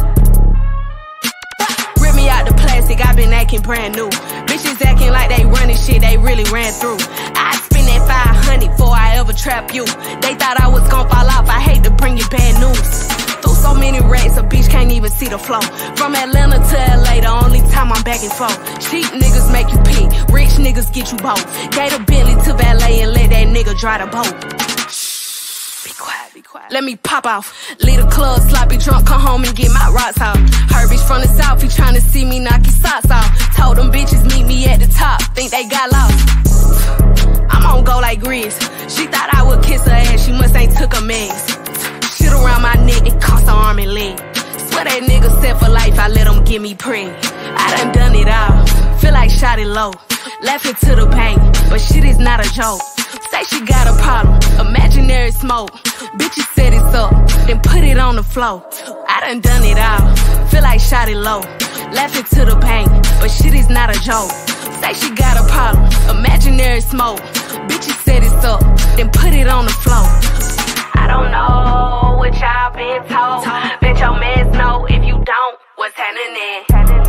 Rip me out the plastic, I been acting brand new. Bitches acting like they running shit they really ran through. I spend that 500 before I ever trap you. They thought I was gon' fall off, I hate to bring you bad news. Through so many racks, a bitch can't even see the flow. From Atlanta to LA, the only time I'm back and forth. Cheap niggas make you pee, rich niggas get you both. Gave a Bentley to valet and let that nigga dry the boat. Be quiet, be quiet. Let me pop off. Leave the club, sloppy drunk, come home and get my rocks off. Her bitch from the south, he tryna see me knock his socks off. Told them bitches meet me at the top, think they got lost. I'm on go like Grizz. She thought I would kiss her ass, she must ain't took a mess. Shit around my neck, it cost her arm and leg. Swear that nigga set for life, I let him get me preg. I done it all, feel like shot it low. Laughing to the pain, but shit is not a joke. Say she got a problem, imaginary smoke. Bitches set it up, then put it on the floor. I done it all, feel like shot it low. Laughing to the pain, but shit is not a joke. Say she got a problem, imaginary smoke. Bitches set it up, then put it on the floor. I don't know what y'all been told. Bet your mans know if you don't, what's happening?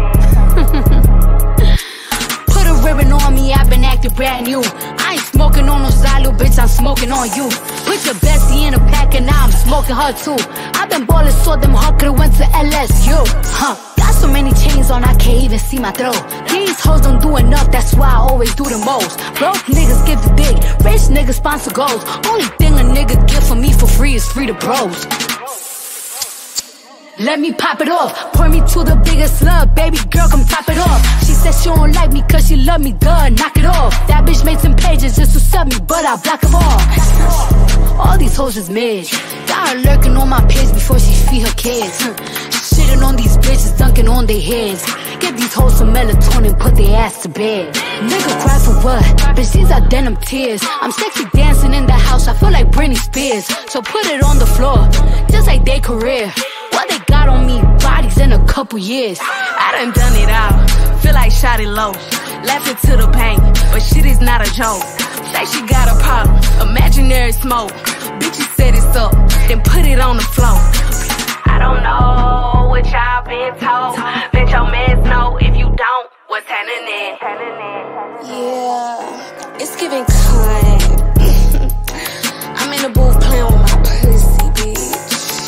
Put a ribbon on me, I've been acting brand new. I ain't smoking on no side, little bitch, I'm smoking on you. Put your bestie in a pack and now I'm smoking her too. I've been ballin', so them hawk could've went to LSU. Got so many chains on, I can't even see my throat. These hoes don't do enough, that's why I always do the most. Broke niggas give the dick, rich niggas sponsor goals. Only thing a nigga get from me for free is free to bros. Let me pop it off, pour me to the biggest slug. Baby girl, come top it off. She said she don't like me cause she love me, duh, knock it off. That bitch made some pages just to sub me, but I block them all. All these hoes is mid. Got her lurking on my page before she feed her kids. Shitting on these bitches, dunking on their heads. Get these hoes some melatonin, put their ass to bed. Nigga cry for what? Bitch, these are denim tears. I'm sexy dancing in the house, I feel like Britney Spears. So put it on the floor, just like their career. What they got on me, bodies in a couple years. I done it all, feel like shot it low. Laughing to the pain, but shit is not a joke. Say she got a problem, imaginary smoke. Bitches set it up, then put it on the floor. I don't know what y'all been told. Bet your mans know if you don't, what's happening? Yeah, it's giving cunt. I'm in the booth playing with my pussy, bitch.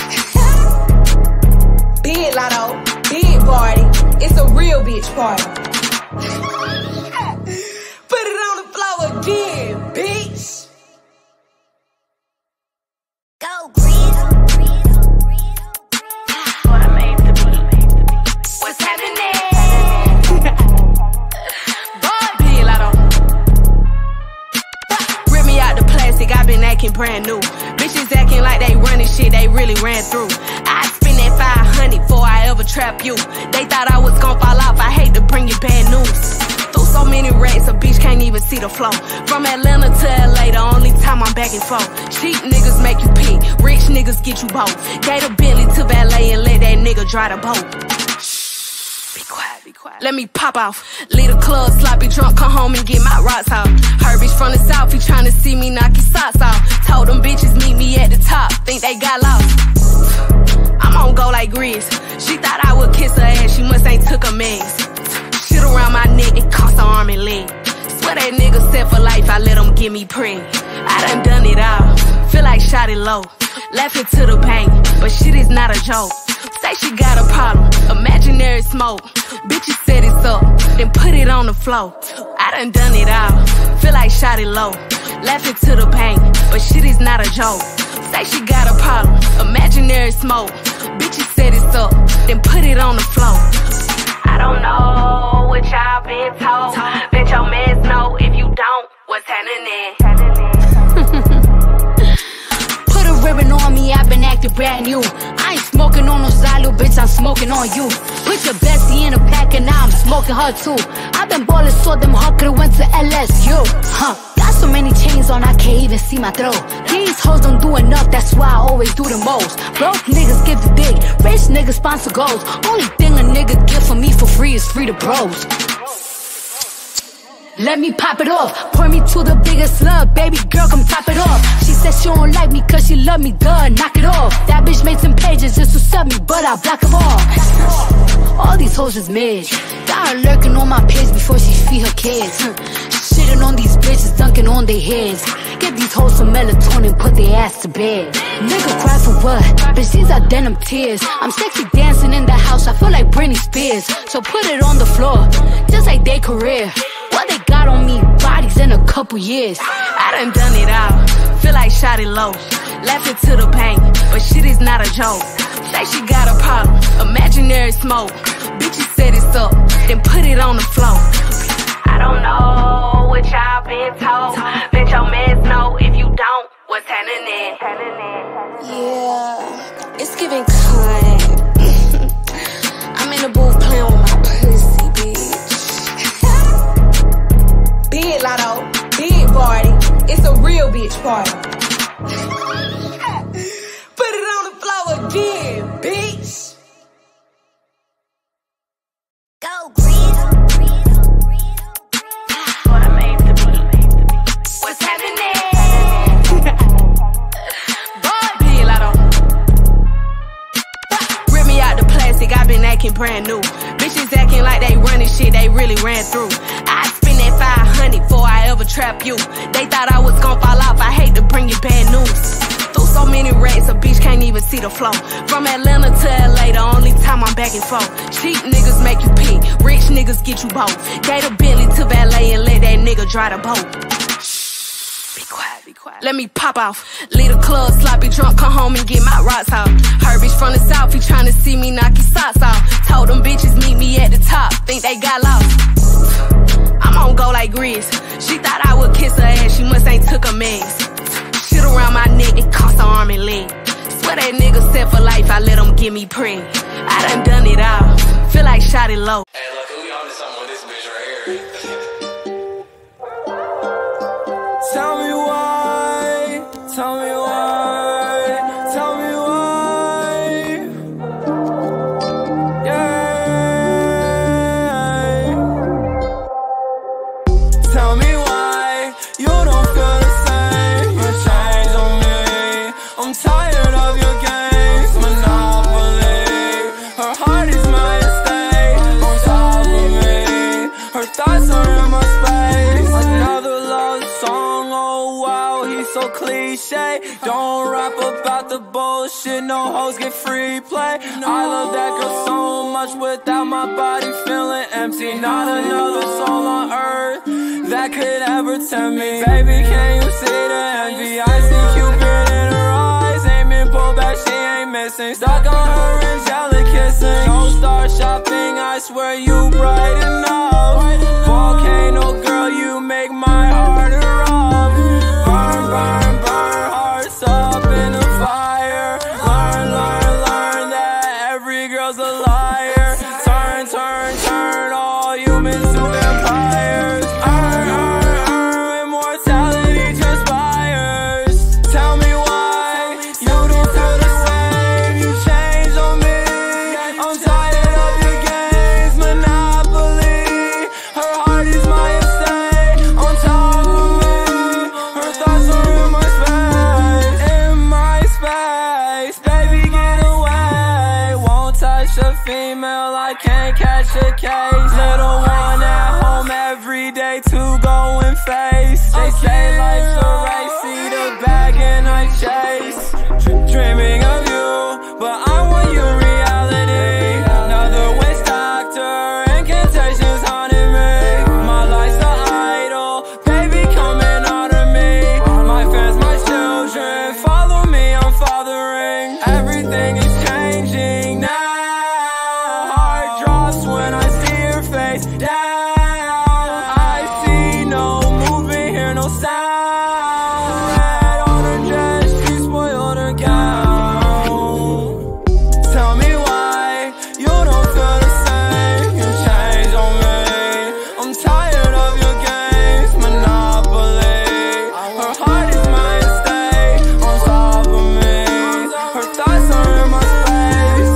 Big Latto, big Bardi. It's a real bitch party. Put it on the floor again, bitch. Go, Grizz. What I made to be. What's happening? Big Latto. Rip me out the plastic, I been acting brand new. Bitches acting like they running shit they really ran through. I spend that 500 before I ever trap you. They thought I was gon' fall off, I hate to bring you bad news. Through so many racks, a bitch can't even see the flow. From Atlanta to LA, the only time I'm back and forth. Cheap niggas make you pee, rich niggas get you both. Gave a Bentley to valet and let that nigga dry the boat. Be quiet, be quiet. Let me pop off. Leave the club, sloppy drunk, come home and get my rocks off. Her bitch from the south, he tryna see me knock his socks off. Told them bitches meet me at the top, think they got lost. I'm on go like Grizz. She thought I would kiss her ass, she must ain't took a mess. Shit around my neck, it cost her arm and leg. Swear that nigga set for life, I let him get me preg. I done it all, feel like shot it low. Laughing to the pain, but shit is not a joke. Say she got a problem, imaginary smoke. Bitches set it up, then put it on the floor. I done it all, feel like shot it low. Laughing to the bank, but shit is not a joke. Say she got a problem, imaginary smoke. Bitches set it up, then put it on the floor. I don't know what y'all been told. Bet your mans know if you don't, what's happening? Put a ribbon on me, I've been acting brand new. I ain't smoking on no side, little bitch, I'm smoking on you. Put your bestie in a pack and now I'm smoking her too. I've been ballin' so them hard, could've went to LSU. Got so many chains on, I can't even see my throat. These hoes don't do enough, that's why I always do the most. Broke niggas give the dick, rich niggas sponsor goals. Only thing a nigga get from me for free is free to bros. Let me pop it off, pour me to the biggest love, baby girl, come top it off. She said she don't like me cause she love me, duh, knock it off. That bitch made some pages just to sub me, but I block them all. All these hoes is mid, got her lurking on my page before she feed her kids. Shitting on these bitches, dunking on their heads. Get these hoes some melatonin, put their ass to bed. Nigga cry for what? Bitch, these are denim tears. I'm sexy dancing in the house, I feel like Britney Spears. So put it on the floor, just like their career. What they got on me, bodies in a couple years. I done it all, feel like shot it low. Laughing to the bank, but shit is not a joke. Say she got a problem, imaginary smoke. Bitches set it up, then put it on the floor. I don't know what y'all been told. Bet your mans know if you don't, what's happening? Yeah, it's giving cunt. I'm in the booth playing with my pussy, bitch. Big Latto, big Bardi. It's a real bitch party. Put it on the floor again, bitch. Go, Grizz. What I made to be. What's happening? Big Latto. Rip me out the plastic, I been acting brand new. Bitches acting like they running shit they really ran through. I spend that 500 before I ever trap you. They thought I was gon' fall off, I hate to bring you bad news. Through so many racks, a bitch can't even see the flow. From Atlanta to LA, the only time I'm back and forth. Cheap niggas make you pick, rich niggas get you both. Gave a Bentley to valet and let that nigga dry the boat. Be quiet, be quiet. Let me pop off. Leave the club, sloppy drunk, come home and get my rocks off. Her bitch from the south, he tryna see me knock his socks off. Told them bitches meet me at the top, think they got lost. I'm on go like Grizz. She thought I would kiss her ass, she must ain't took a mess. Shit around my neck, it cost her arm and leg. Swear that nigga set for life, I let him get me preg. I done it all, feel like shot it low. Hey, look, we on to something with this bitch right here. Tell me why, tell me why, tell me why. Yeah. Tell me why you don't feel the same. You change on me. I'm tired of your games, monopoly. Her heart is my estate, on top of me. Her thoughts are in my space. Another love song, oh wow, he's so cliche. Don't rap about the bullshit, no hoes get free play. I love that girl so much, without my body feeling empty. Not another soul on earth that could ever tempt me. Baby, can you see the envy? I see Cupid in her eyes, ain't been pulled back, she ain't missing. Stuck on her angelic kissing. Don't start shopping, I swear you bright enough. Volcano girl, you make my heart erupt. Burn, burn, burn, hearts up in the fire. Learn, learn, learn that every girl's a liar. Turn, turn, turn all humans to vampires. Immortality transpires. Tell me why you don't feel the same. You change on me. I'm tired of your games, monopoly. Her heart is my estate, on top of me. Her thoughts are in my space, in my space. Baby, get away. Won't touch a female, I can't catch a case. Little one at home every day to go and face. They say life's a race, see the bag and I chase. Dreaming of you, but I want your reality. way down. I see no movement, hear no sound. Red on her dress, she spoiled her gown. Tell me why you don't feel the same. You change on me. I'm tired of your games, monopoly. Her heart is my estate, on top of me. Her thoughts are in my space.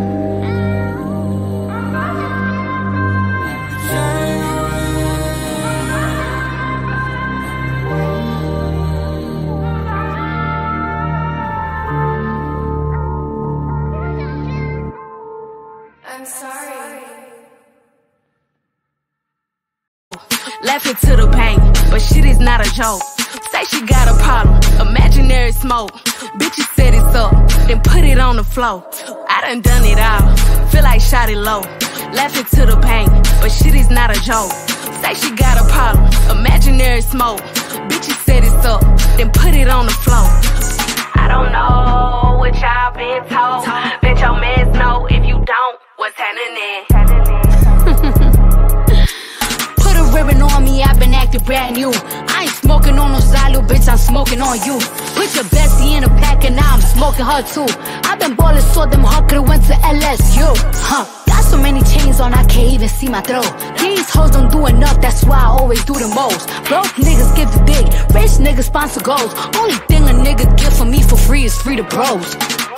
I'm sorry. Laughing to the bank, but shit is not a joke. Say she got a problem, imaginary smoke. Bitches set it up, then put it on the floor. I done it all, feel like shot it low. Laughing to the bank, but shit is not a joke. Say she got a problem, imaginary smoke. Bitches set it up, then put it on the floor. I don't know what y'all been told. Bet your mans know if you don't, what's happening? Put a ribbon on me, I've been acting brand new. I ain't smoking on no side, little bitch, I'm smoking on you. Put your bestie in a pack and now I'm smoking her too. I've been ballin' so them hard, could've went to LSU. Got so many chains on, I can't even see my throat. These hoes don't do enough, that's why I always do the most. Broke niggas give the dick, rich niggas sponsor goals. Only thing a nigga get from me for free is free to bros.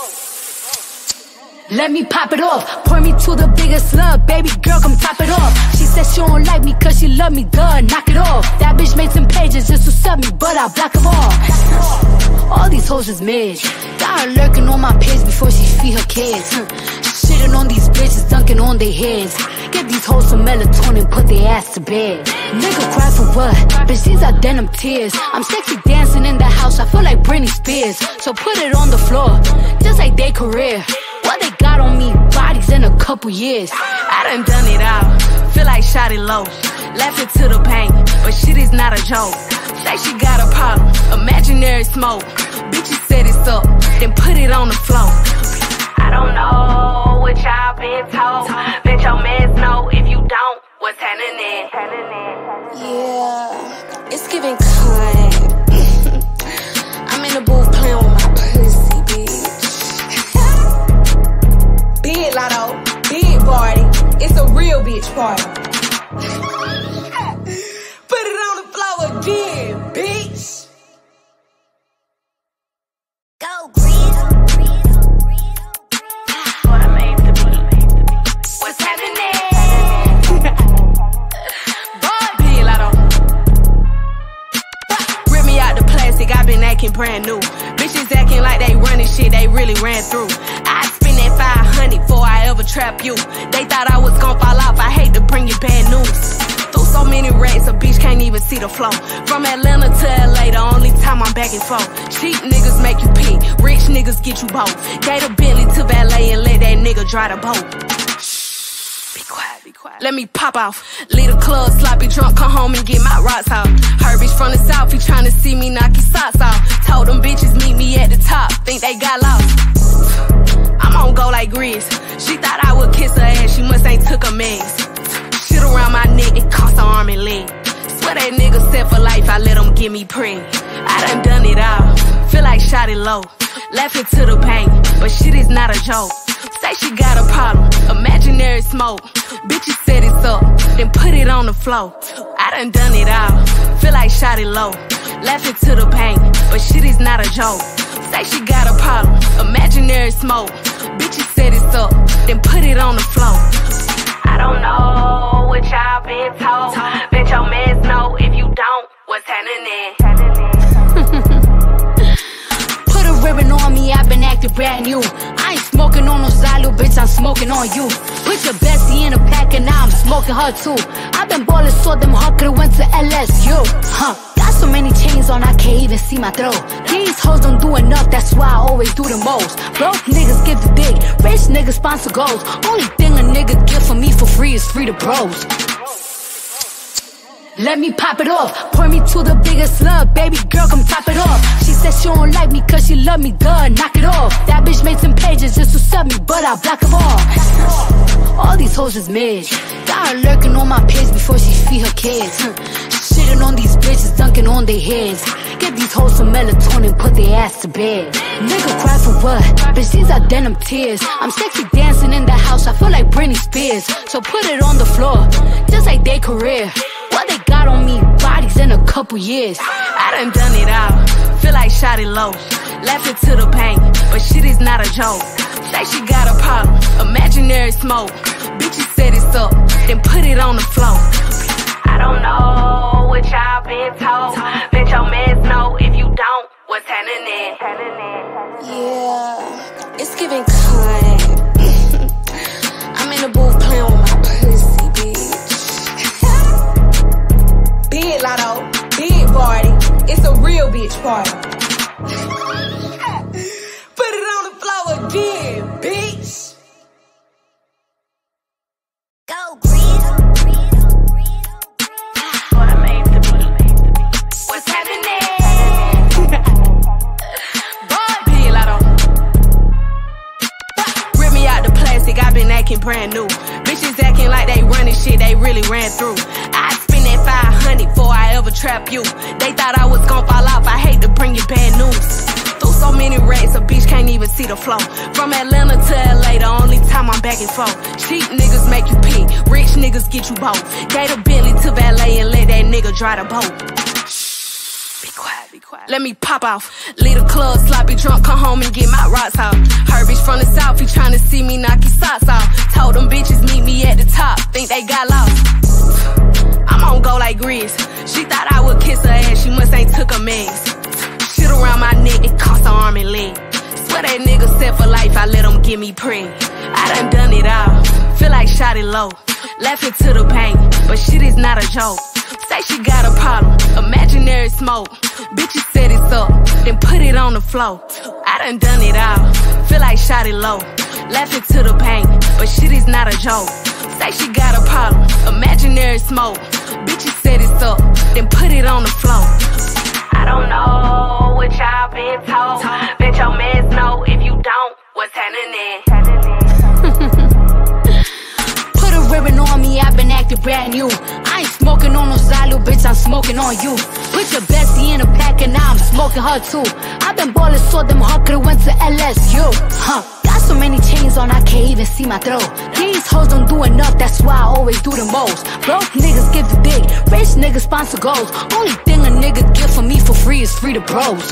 Let me pop it off, pour me to the biggest love, baby girl, come top it off. She said she don't like me cause she love me, duh, knock it off. That bitch made some pages just to sub me, but I block them all. All these hoes is mid, got her lurking on my page before she feed her kids. Shitting on these bitches, dunking on their heads. Get these hoes some melatonin, put their ass to bed. Nigga cry for what? Bitch, these are denim tears. I'm sexy dancing in the house, I feel like Britney Spears. So put it on the floor, just like their career. What they got on me, bodies in a couple years. I done it all, feel like shot it low. Laughing to the bank, but shit is not a joke. Say she got a problem, imaginary smoke. Bitches set it up, then put it on the floor. I don't know what y'all been told. Bet your mans know if you don't, what's happening? Yeah, it's giving cunt. I'm in the booth playing with my pussy, bitch. Big Latto, big Bardi. It's a real bitch party. Put it on the floor again, bitch. Go, Grizz. What I made to be. What's happening? Big Latto. Rip me out the plastic, I been acting brand new. Bitches acting like they running shit they really ran through. I spend that 500 before I ever trap you. They thought I was gon' fall off, I hate to bring you bad news. Through so many racks, a bitch can't even see the flow. From Atlanta to LA, the only time I'm back and forth. Cheap niggas make you pick, rich niggas get you both. Gave a Bentley to valet and let that nigga dry the boat. Be quiet, be quiet. Let me pop off. Leave the club, sloppy drunk, come home and get my rocks off. Her bitch from the south, he tryna see me knock his socks off. Told them bitches meet me at the top, think they got lost. I'm on go like Grizz. She thought I would kiss her ass, she must ain't took a mess. Shit around my neck, it cost an arm and leg. Swear that nigga set for life, I let him get me preg. I done it all, feel like shot it low. Laughing to the bank, but shit is not a joke. Say she got a problem, imaginary smoke. Bitches set it up, then put it on the floor. I done it all, feel like shot it low. Laughing to the bank, but shit is not a joke. Say she got a problem, imaginary smoke. Bitches set it up, then put it on the floor. I don't know what y'all been told. Bet your mans know if you don't, what's happening? Put a ribbon on me, I've been acting brand new. I ain't smoking on no side, little bitch, I'm smoking on you. Put your bestie in a pack and now I'm smoking her too. I've been ballin' so them hard, could've went to LSU. Got so many chains on, I can't even see my throat. These hoes don't do enough, that's why I always do the most. Broke niggas give the dick, rich niggas sponsor goals. Only thing a nigga get from me for free is free to bros. Let me pop it off, pour me to the biggest love, baby girl, come top it off. She said she don't like me cause she love me, duh, knock it off. That bitch made some pages just to sub me, but I block them all. All these hoes is mid, got her lurking on my page before she feed her kids. Shitting on these bitches, dunking on their heads. Get these hoes some melatonin, put their ass to bed. Nigga cry for what? Bitch, these are denim tears. I'm sexy dancing in the house, I feel like Britney Spears. So put it on the floor, just like their career. What they got on me, bodies in a couple years. I done it all, feel like shot it low. Laughing to the pain, but shit is not a joke. Say she got a problem, imaginary smoke. Bitches set it up, then put it on the floor. I don't know what y'all been told. Bet your mans know if you don't, what's happening? Yeah, it's giving cunt. I'm in the booth playing with my pussy, bitch. Big Latto, big Bardi. It's a real bitch party. Put it on the floor again, bitch. Go, Grizz. What I made to be. What's happening? Big Latto. Rip me out the plastic, I been acting brand new. Bitches acting like they running shit they really ran through. I spend that 500 before I ever trap you. They thought I was gon' fall off, I hate to bring you bad news. Through so many racks, a bitch can't even see the flow. From Atlanta to LA, the only time I'm back and forth. Cheap niggas make you pee, rich niggas get you both. Gave a Bentley to valet and let that nigga dry the boat. Be quiet, be quiet. Let me pop off. Leave the club, sloppy drunk, come home and get my rocks off. Her bitch from the south, he tryna see me knock his socks off. Told them bitches meet me at the top, think they got lost. I'm on go like Grizz. She thought I would kiss her ass, she must ain't took a mess. Shit around my neck, it cost her arm and leg. Swear that nigga set for life, I let him get me preg. I done it all, feel like shot it low. Laughing to the pain, but shit is not a joke. Say she got a problem, imaginary smoke. Bitches set it up, then put it on the floor. I done it all, feel like shot it low. Laughing to the pain, but shit is not a joke. Say she got a problem, imaginary smoke. Bitches set it up, then put it on the floor. I don't know what y'all been told. Bet your mans know if you don't, what's happening? Put a ribbon on me, I've been acting brand new. I ain't smoking on no side, little bitch, I'm smoking on you. Put your bestie in a pack and now I'm smoking her too. I've been ballin' so them hard could've went to LSU. Got so many chains on, I can't even see my throat. These hoes don't do enough, that's why I always do the most. Broke niggas give the dick, rich niggas sponsor goals. Only thing a nigga get from me for free is free to bros.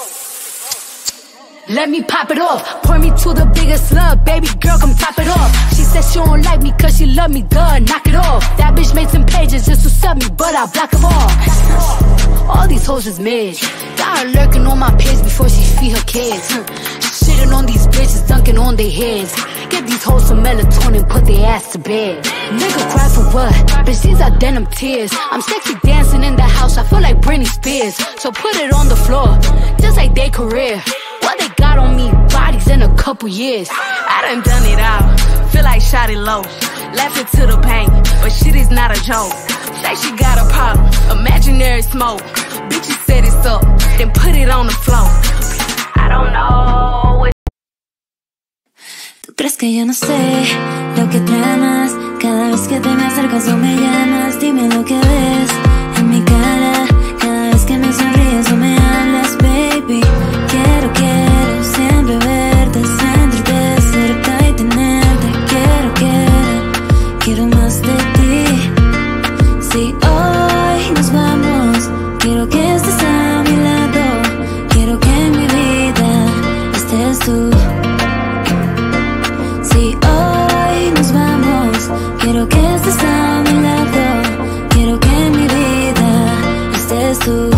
Let me pop it off, pour me to the biggest love, baby girl, come top it off. She said she don't like me cause she love me, duh, knock it off. That bitch made some pages just to sub me, but I block them all. All these hoes is mid, got her lurking on my page before she feed her kids. Shitting on these bitches, dunking on their heads. Get these hoes some melatonin, put their ass to bed. Nigga cry for what? Bitch, these are denim tears. I'm sexy dancing in the house, I feel like Britney Spears. So put it on the floor, just like their career. What they got on me, bodies in a couple years. I done it all, feel like shot it low. Laughing to the pain, but shit is not a joke. Say she got a problem, imaginary smoke. Bitches set it up, then put it on the floor. I don't know what. ¿Tú crees que yo no sé lo que tramas? Cada vez que te me acercas o me llamas, dime lo que ves en mi cara. Cada vez que me sonríes o me hablas, baby. Quiero siempre verte, sentirte cerca y tenerte. Quiero más de ti. Si hoy nos vamos, quiero que estés a mi lado. Quiero que en mi vida estés tú. Si hoy nos vamos, quiero que estés a mi lado. Quiero que en mi vida estés tú.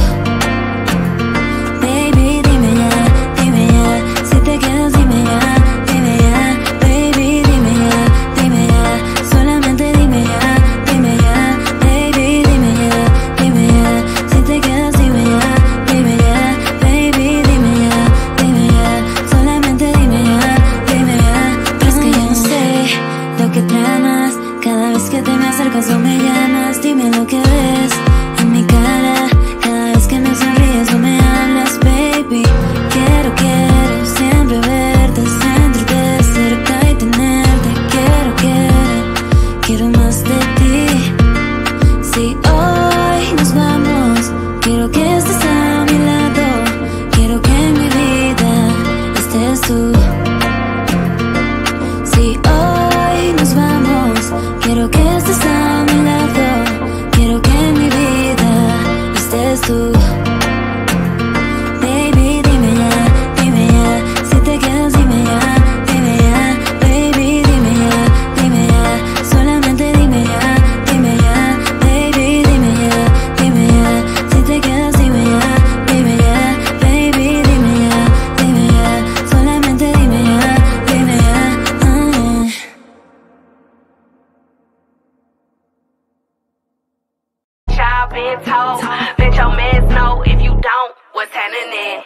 Baby, dime ya, si te quedas dime ya, baby, dime ya, solamente dime ya, baby, dime ya, si te quedas dime ya, baby, dime ya, solamente dime ya. Es que yo no sé lo que tramas, cada vez que te me acercas o me llamas, dime lo que ves mi cara. Cada vez que me sonríes o me hablas, baby. Quiero siempre verte, sentirte cerca y tenerte. Quiero más de ti. Si hoy nos vamos, quiero que estés a mi lado. Quiero que en mi vida estés tú. Si hoy nos vamos, quiero que estés a mi lado. Quiero que en mi vida estés tú. Baby, dime ya, si te quedas dime ya, baby, dime ya, solamente dime ya, baby, dime ya, si te quedas dime ya, baby, dime ya, solamente dime ya, Child been told, let your mans know if you don't, what's happening.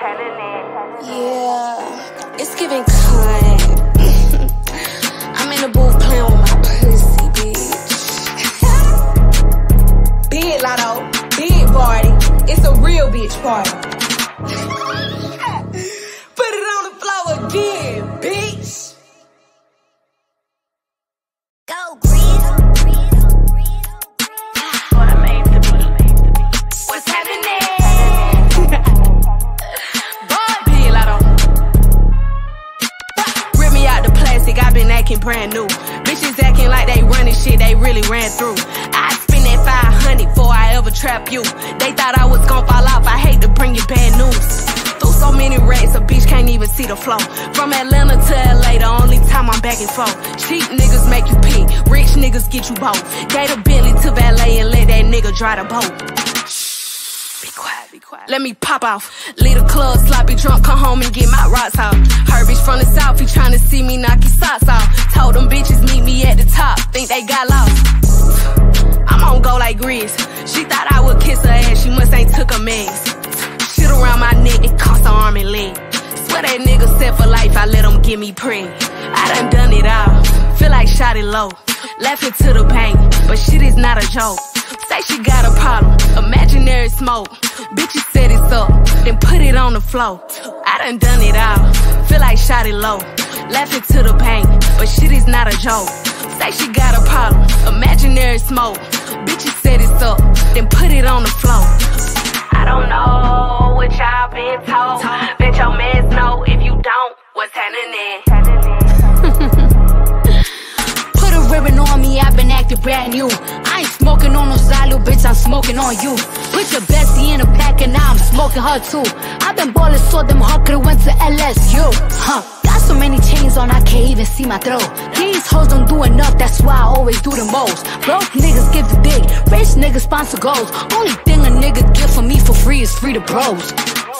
Yeah, it's giving cunt. I'm in the booth playing with my pussy, bitch. Big Latto, big Bardi. It's a real bitch party. Put it on the floor again, bitch. Go, Grizz. What I made to be. What's happening? Big Latto. Rip me out the plastic, I been acting brand new. Bitches acting like they running shit they really ran through. I spend that 500 before I ever trap you. They thought I was gon' fall off, I hate to bring you bad news. Through so many racks, a bitch can't even see the flow. From Atlanta to LA, the only time I'm back and forth. Cheap niggas make you pee, rich niggas get you both. Gave a Bentley to valet and let that nigga dry the boat. Be quiet, be quiet. Let me pop off. Leave the club, sloppy drunk, come home and get my rocks off. Her bitch from the south, he tryna see me knock his socks off. Told them bitches meet me at the top, think they got lost. I'm on go like Grizz. She thought I would kiss her ass, she must ain't took a mess. Shit around my neck, it cost her arm and leg. Swear that nigga set for life, I let him get me preg. I done it all, feel like shot it low. Left it to the bank, but shit is not a joke. Say she got a problem, imaginary smoke. Bitches set it up, then put it on the floor. I done it all, feel like shot it low. Left it to the bank, but shit is not a joke. Say she got a problem, imaginary smoke. Bitches set it up, then put it on the floor. I don't know what y'all been told. Bet your mans know if you don't, what's happening. Put a ribbon on me, I've been acting brand new. I ain't smoking on no Zalo, bitch, I'm smoking on you. Put your bestie in a pack and now I'm smoking her too. I've been ballin' so them hard could've went to LSU. Got so many chains on, I can't even see my throat. These hoes don't do enough, that's why I always do the most. Broke niggas give the dick, rich niggas sponsor goals. Only thing a nigga get from me for free is free to bros.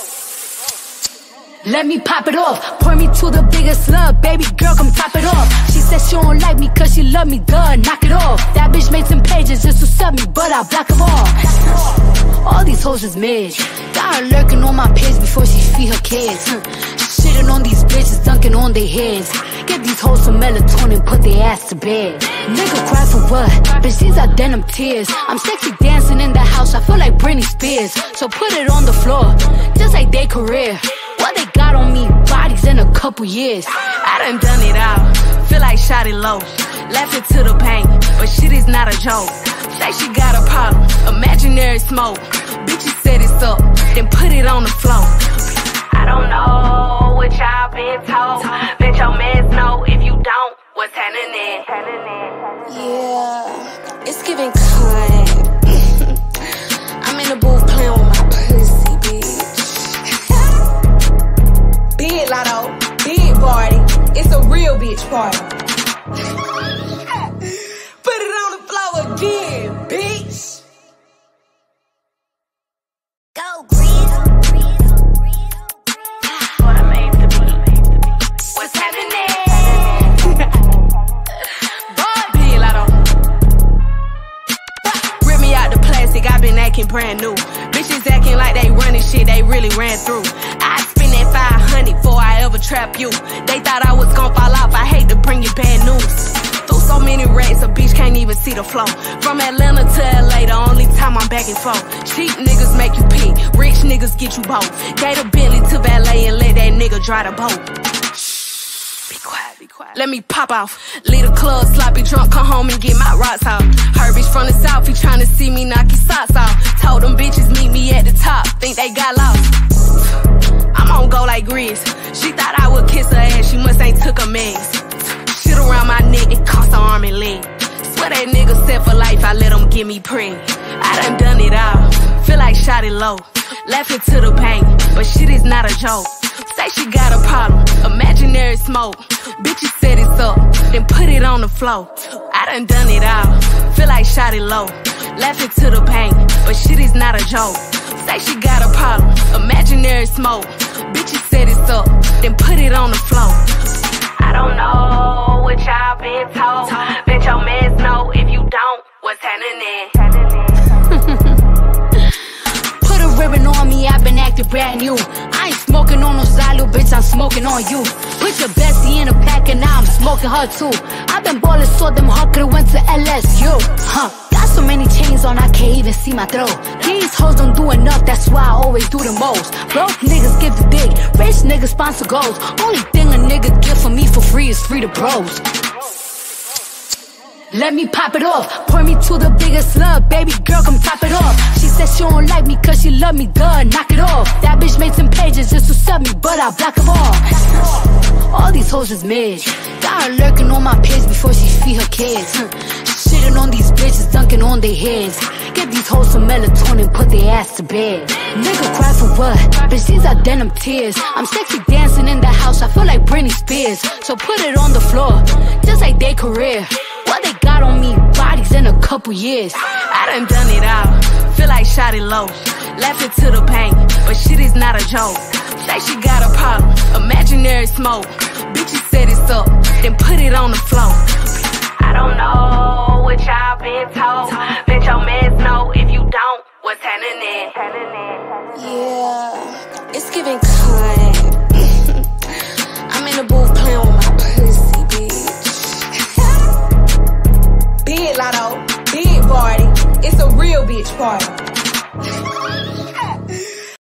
Let me pop it off, pour me to the biggest love, baby girl, come top it off. She said she don't like me cause she love me, duh, knock it off. That bitch made some pages just to sub me, but I block them all. All these hoes is mid, got her lurking on my page before she feed her kids. Shitting on these bitches, dunking on their heads. Get these hoes some melatonin, put their ass to bed. Nigga cry for what? Bitch, these are denim tears. I'm sexy dancing in the house, I feel like Britney Spears. So put it on the floor, just like their career. What they got on me, bodies in a couple years. I done it all, feel like shot it low. Left it to the bank, but shit is not a joke. Say she got a problem, imaginary smoke. Bitches set it up, then put it on the floor. I don't know what y'all been told. Bet your mans know if you don't, what's happening. Yeah, it's giving cunt. I'm in the booth playing with my pussy, bitch. Big Latto, big Bardi. It's a real bitch party. Put it on the floor again, bitch. Go, Grizz. What I made to be. What's happening? Big Latto. Rip me out the plastic, I been acting brand new. Bitches acting like they running shit they really ran through. I spend that 500 before I ever trap you. They thought I was gon' fall off, I hate to bring you bad news. Through so many racks, a bitch can't even see the flow. From Atlanta to LA, the only time I'm back and forth. Cheap niggas make you pee, rich niggas get you both. Gave a Bentley to valet and let that nigga dry the boat. Be quiet, be quiet. Let me pop off. Leave the club, sloppy drunk, come home and get my rocks off. Her bitch from the south, he tryna see me knock his socks off. Told them bitches meet me at the top, think they got lost. I'm on go like Grizz. She thought I would kiss her ass, she must ain't took a mess. Shit around my neck, it cost her arm and leg. Swear that nigga set for life, I let him get me preg. I done it all, feel like shot it low. Laughing to the bank, but shit is not a joke. Say she got a problem, imaginary smoke. Bitches set it up, then put it on the floor. I done it all, feel like shot it low. Laughing to the bank, but shit is not a joke. Say she got a problem, imaginary smoke. Bitches set it up, then put it on the floor. I don't know what y'all been told. Bet your mans know if you don't, what's happening? Put a ribbon on me, I've been acting brand new. I ain't smoking on no side, little bitch, I'm smoking on you. Put your bestie in a pack and now I'm smoking her too. I've been ballin' so them hard could've went to LSU. Got so many chains on, I can't even see my throat. These hoes don't do enough, that's why I always do the most. Broke niggas give the dick, rich niggas sponsor goals. Only thing a nigga get from me for free is free to bros. Let me pop it off, pour me to the biggest love, baby girl, come top it off. She said she don't like me cause she love me, duh, knock it off. That bitch made some pages just to sub me, but I block them all. All these hoes is mid, got her lurking on my page before she feed her kids. Shitting on these bitches, dunking on their heads. Get these hoes some melatonin, put their ass to bed. Nigga cry for what? Bitch, these are denim tears. I'm sexy dancing in the house, I feel like Britney Spears. So put it on the floor, just like their career. What they got on me, bodies in a couple years. I done it all, feel like shot it low. Laughing to the bank, but shit is not a joke. Say she got a problem, imaginary smoke. Bitches set it up, then put it on the floor. I don't know what y'all been told. Bet your mans know if you don't, what's happening? Yeah, it's giving cunt. I'm in the booth playing with my pussy, bitch. Big Latto, big Bardi, it's a real bitch party.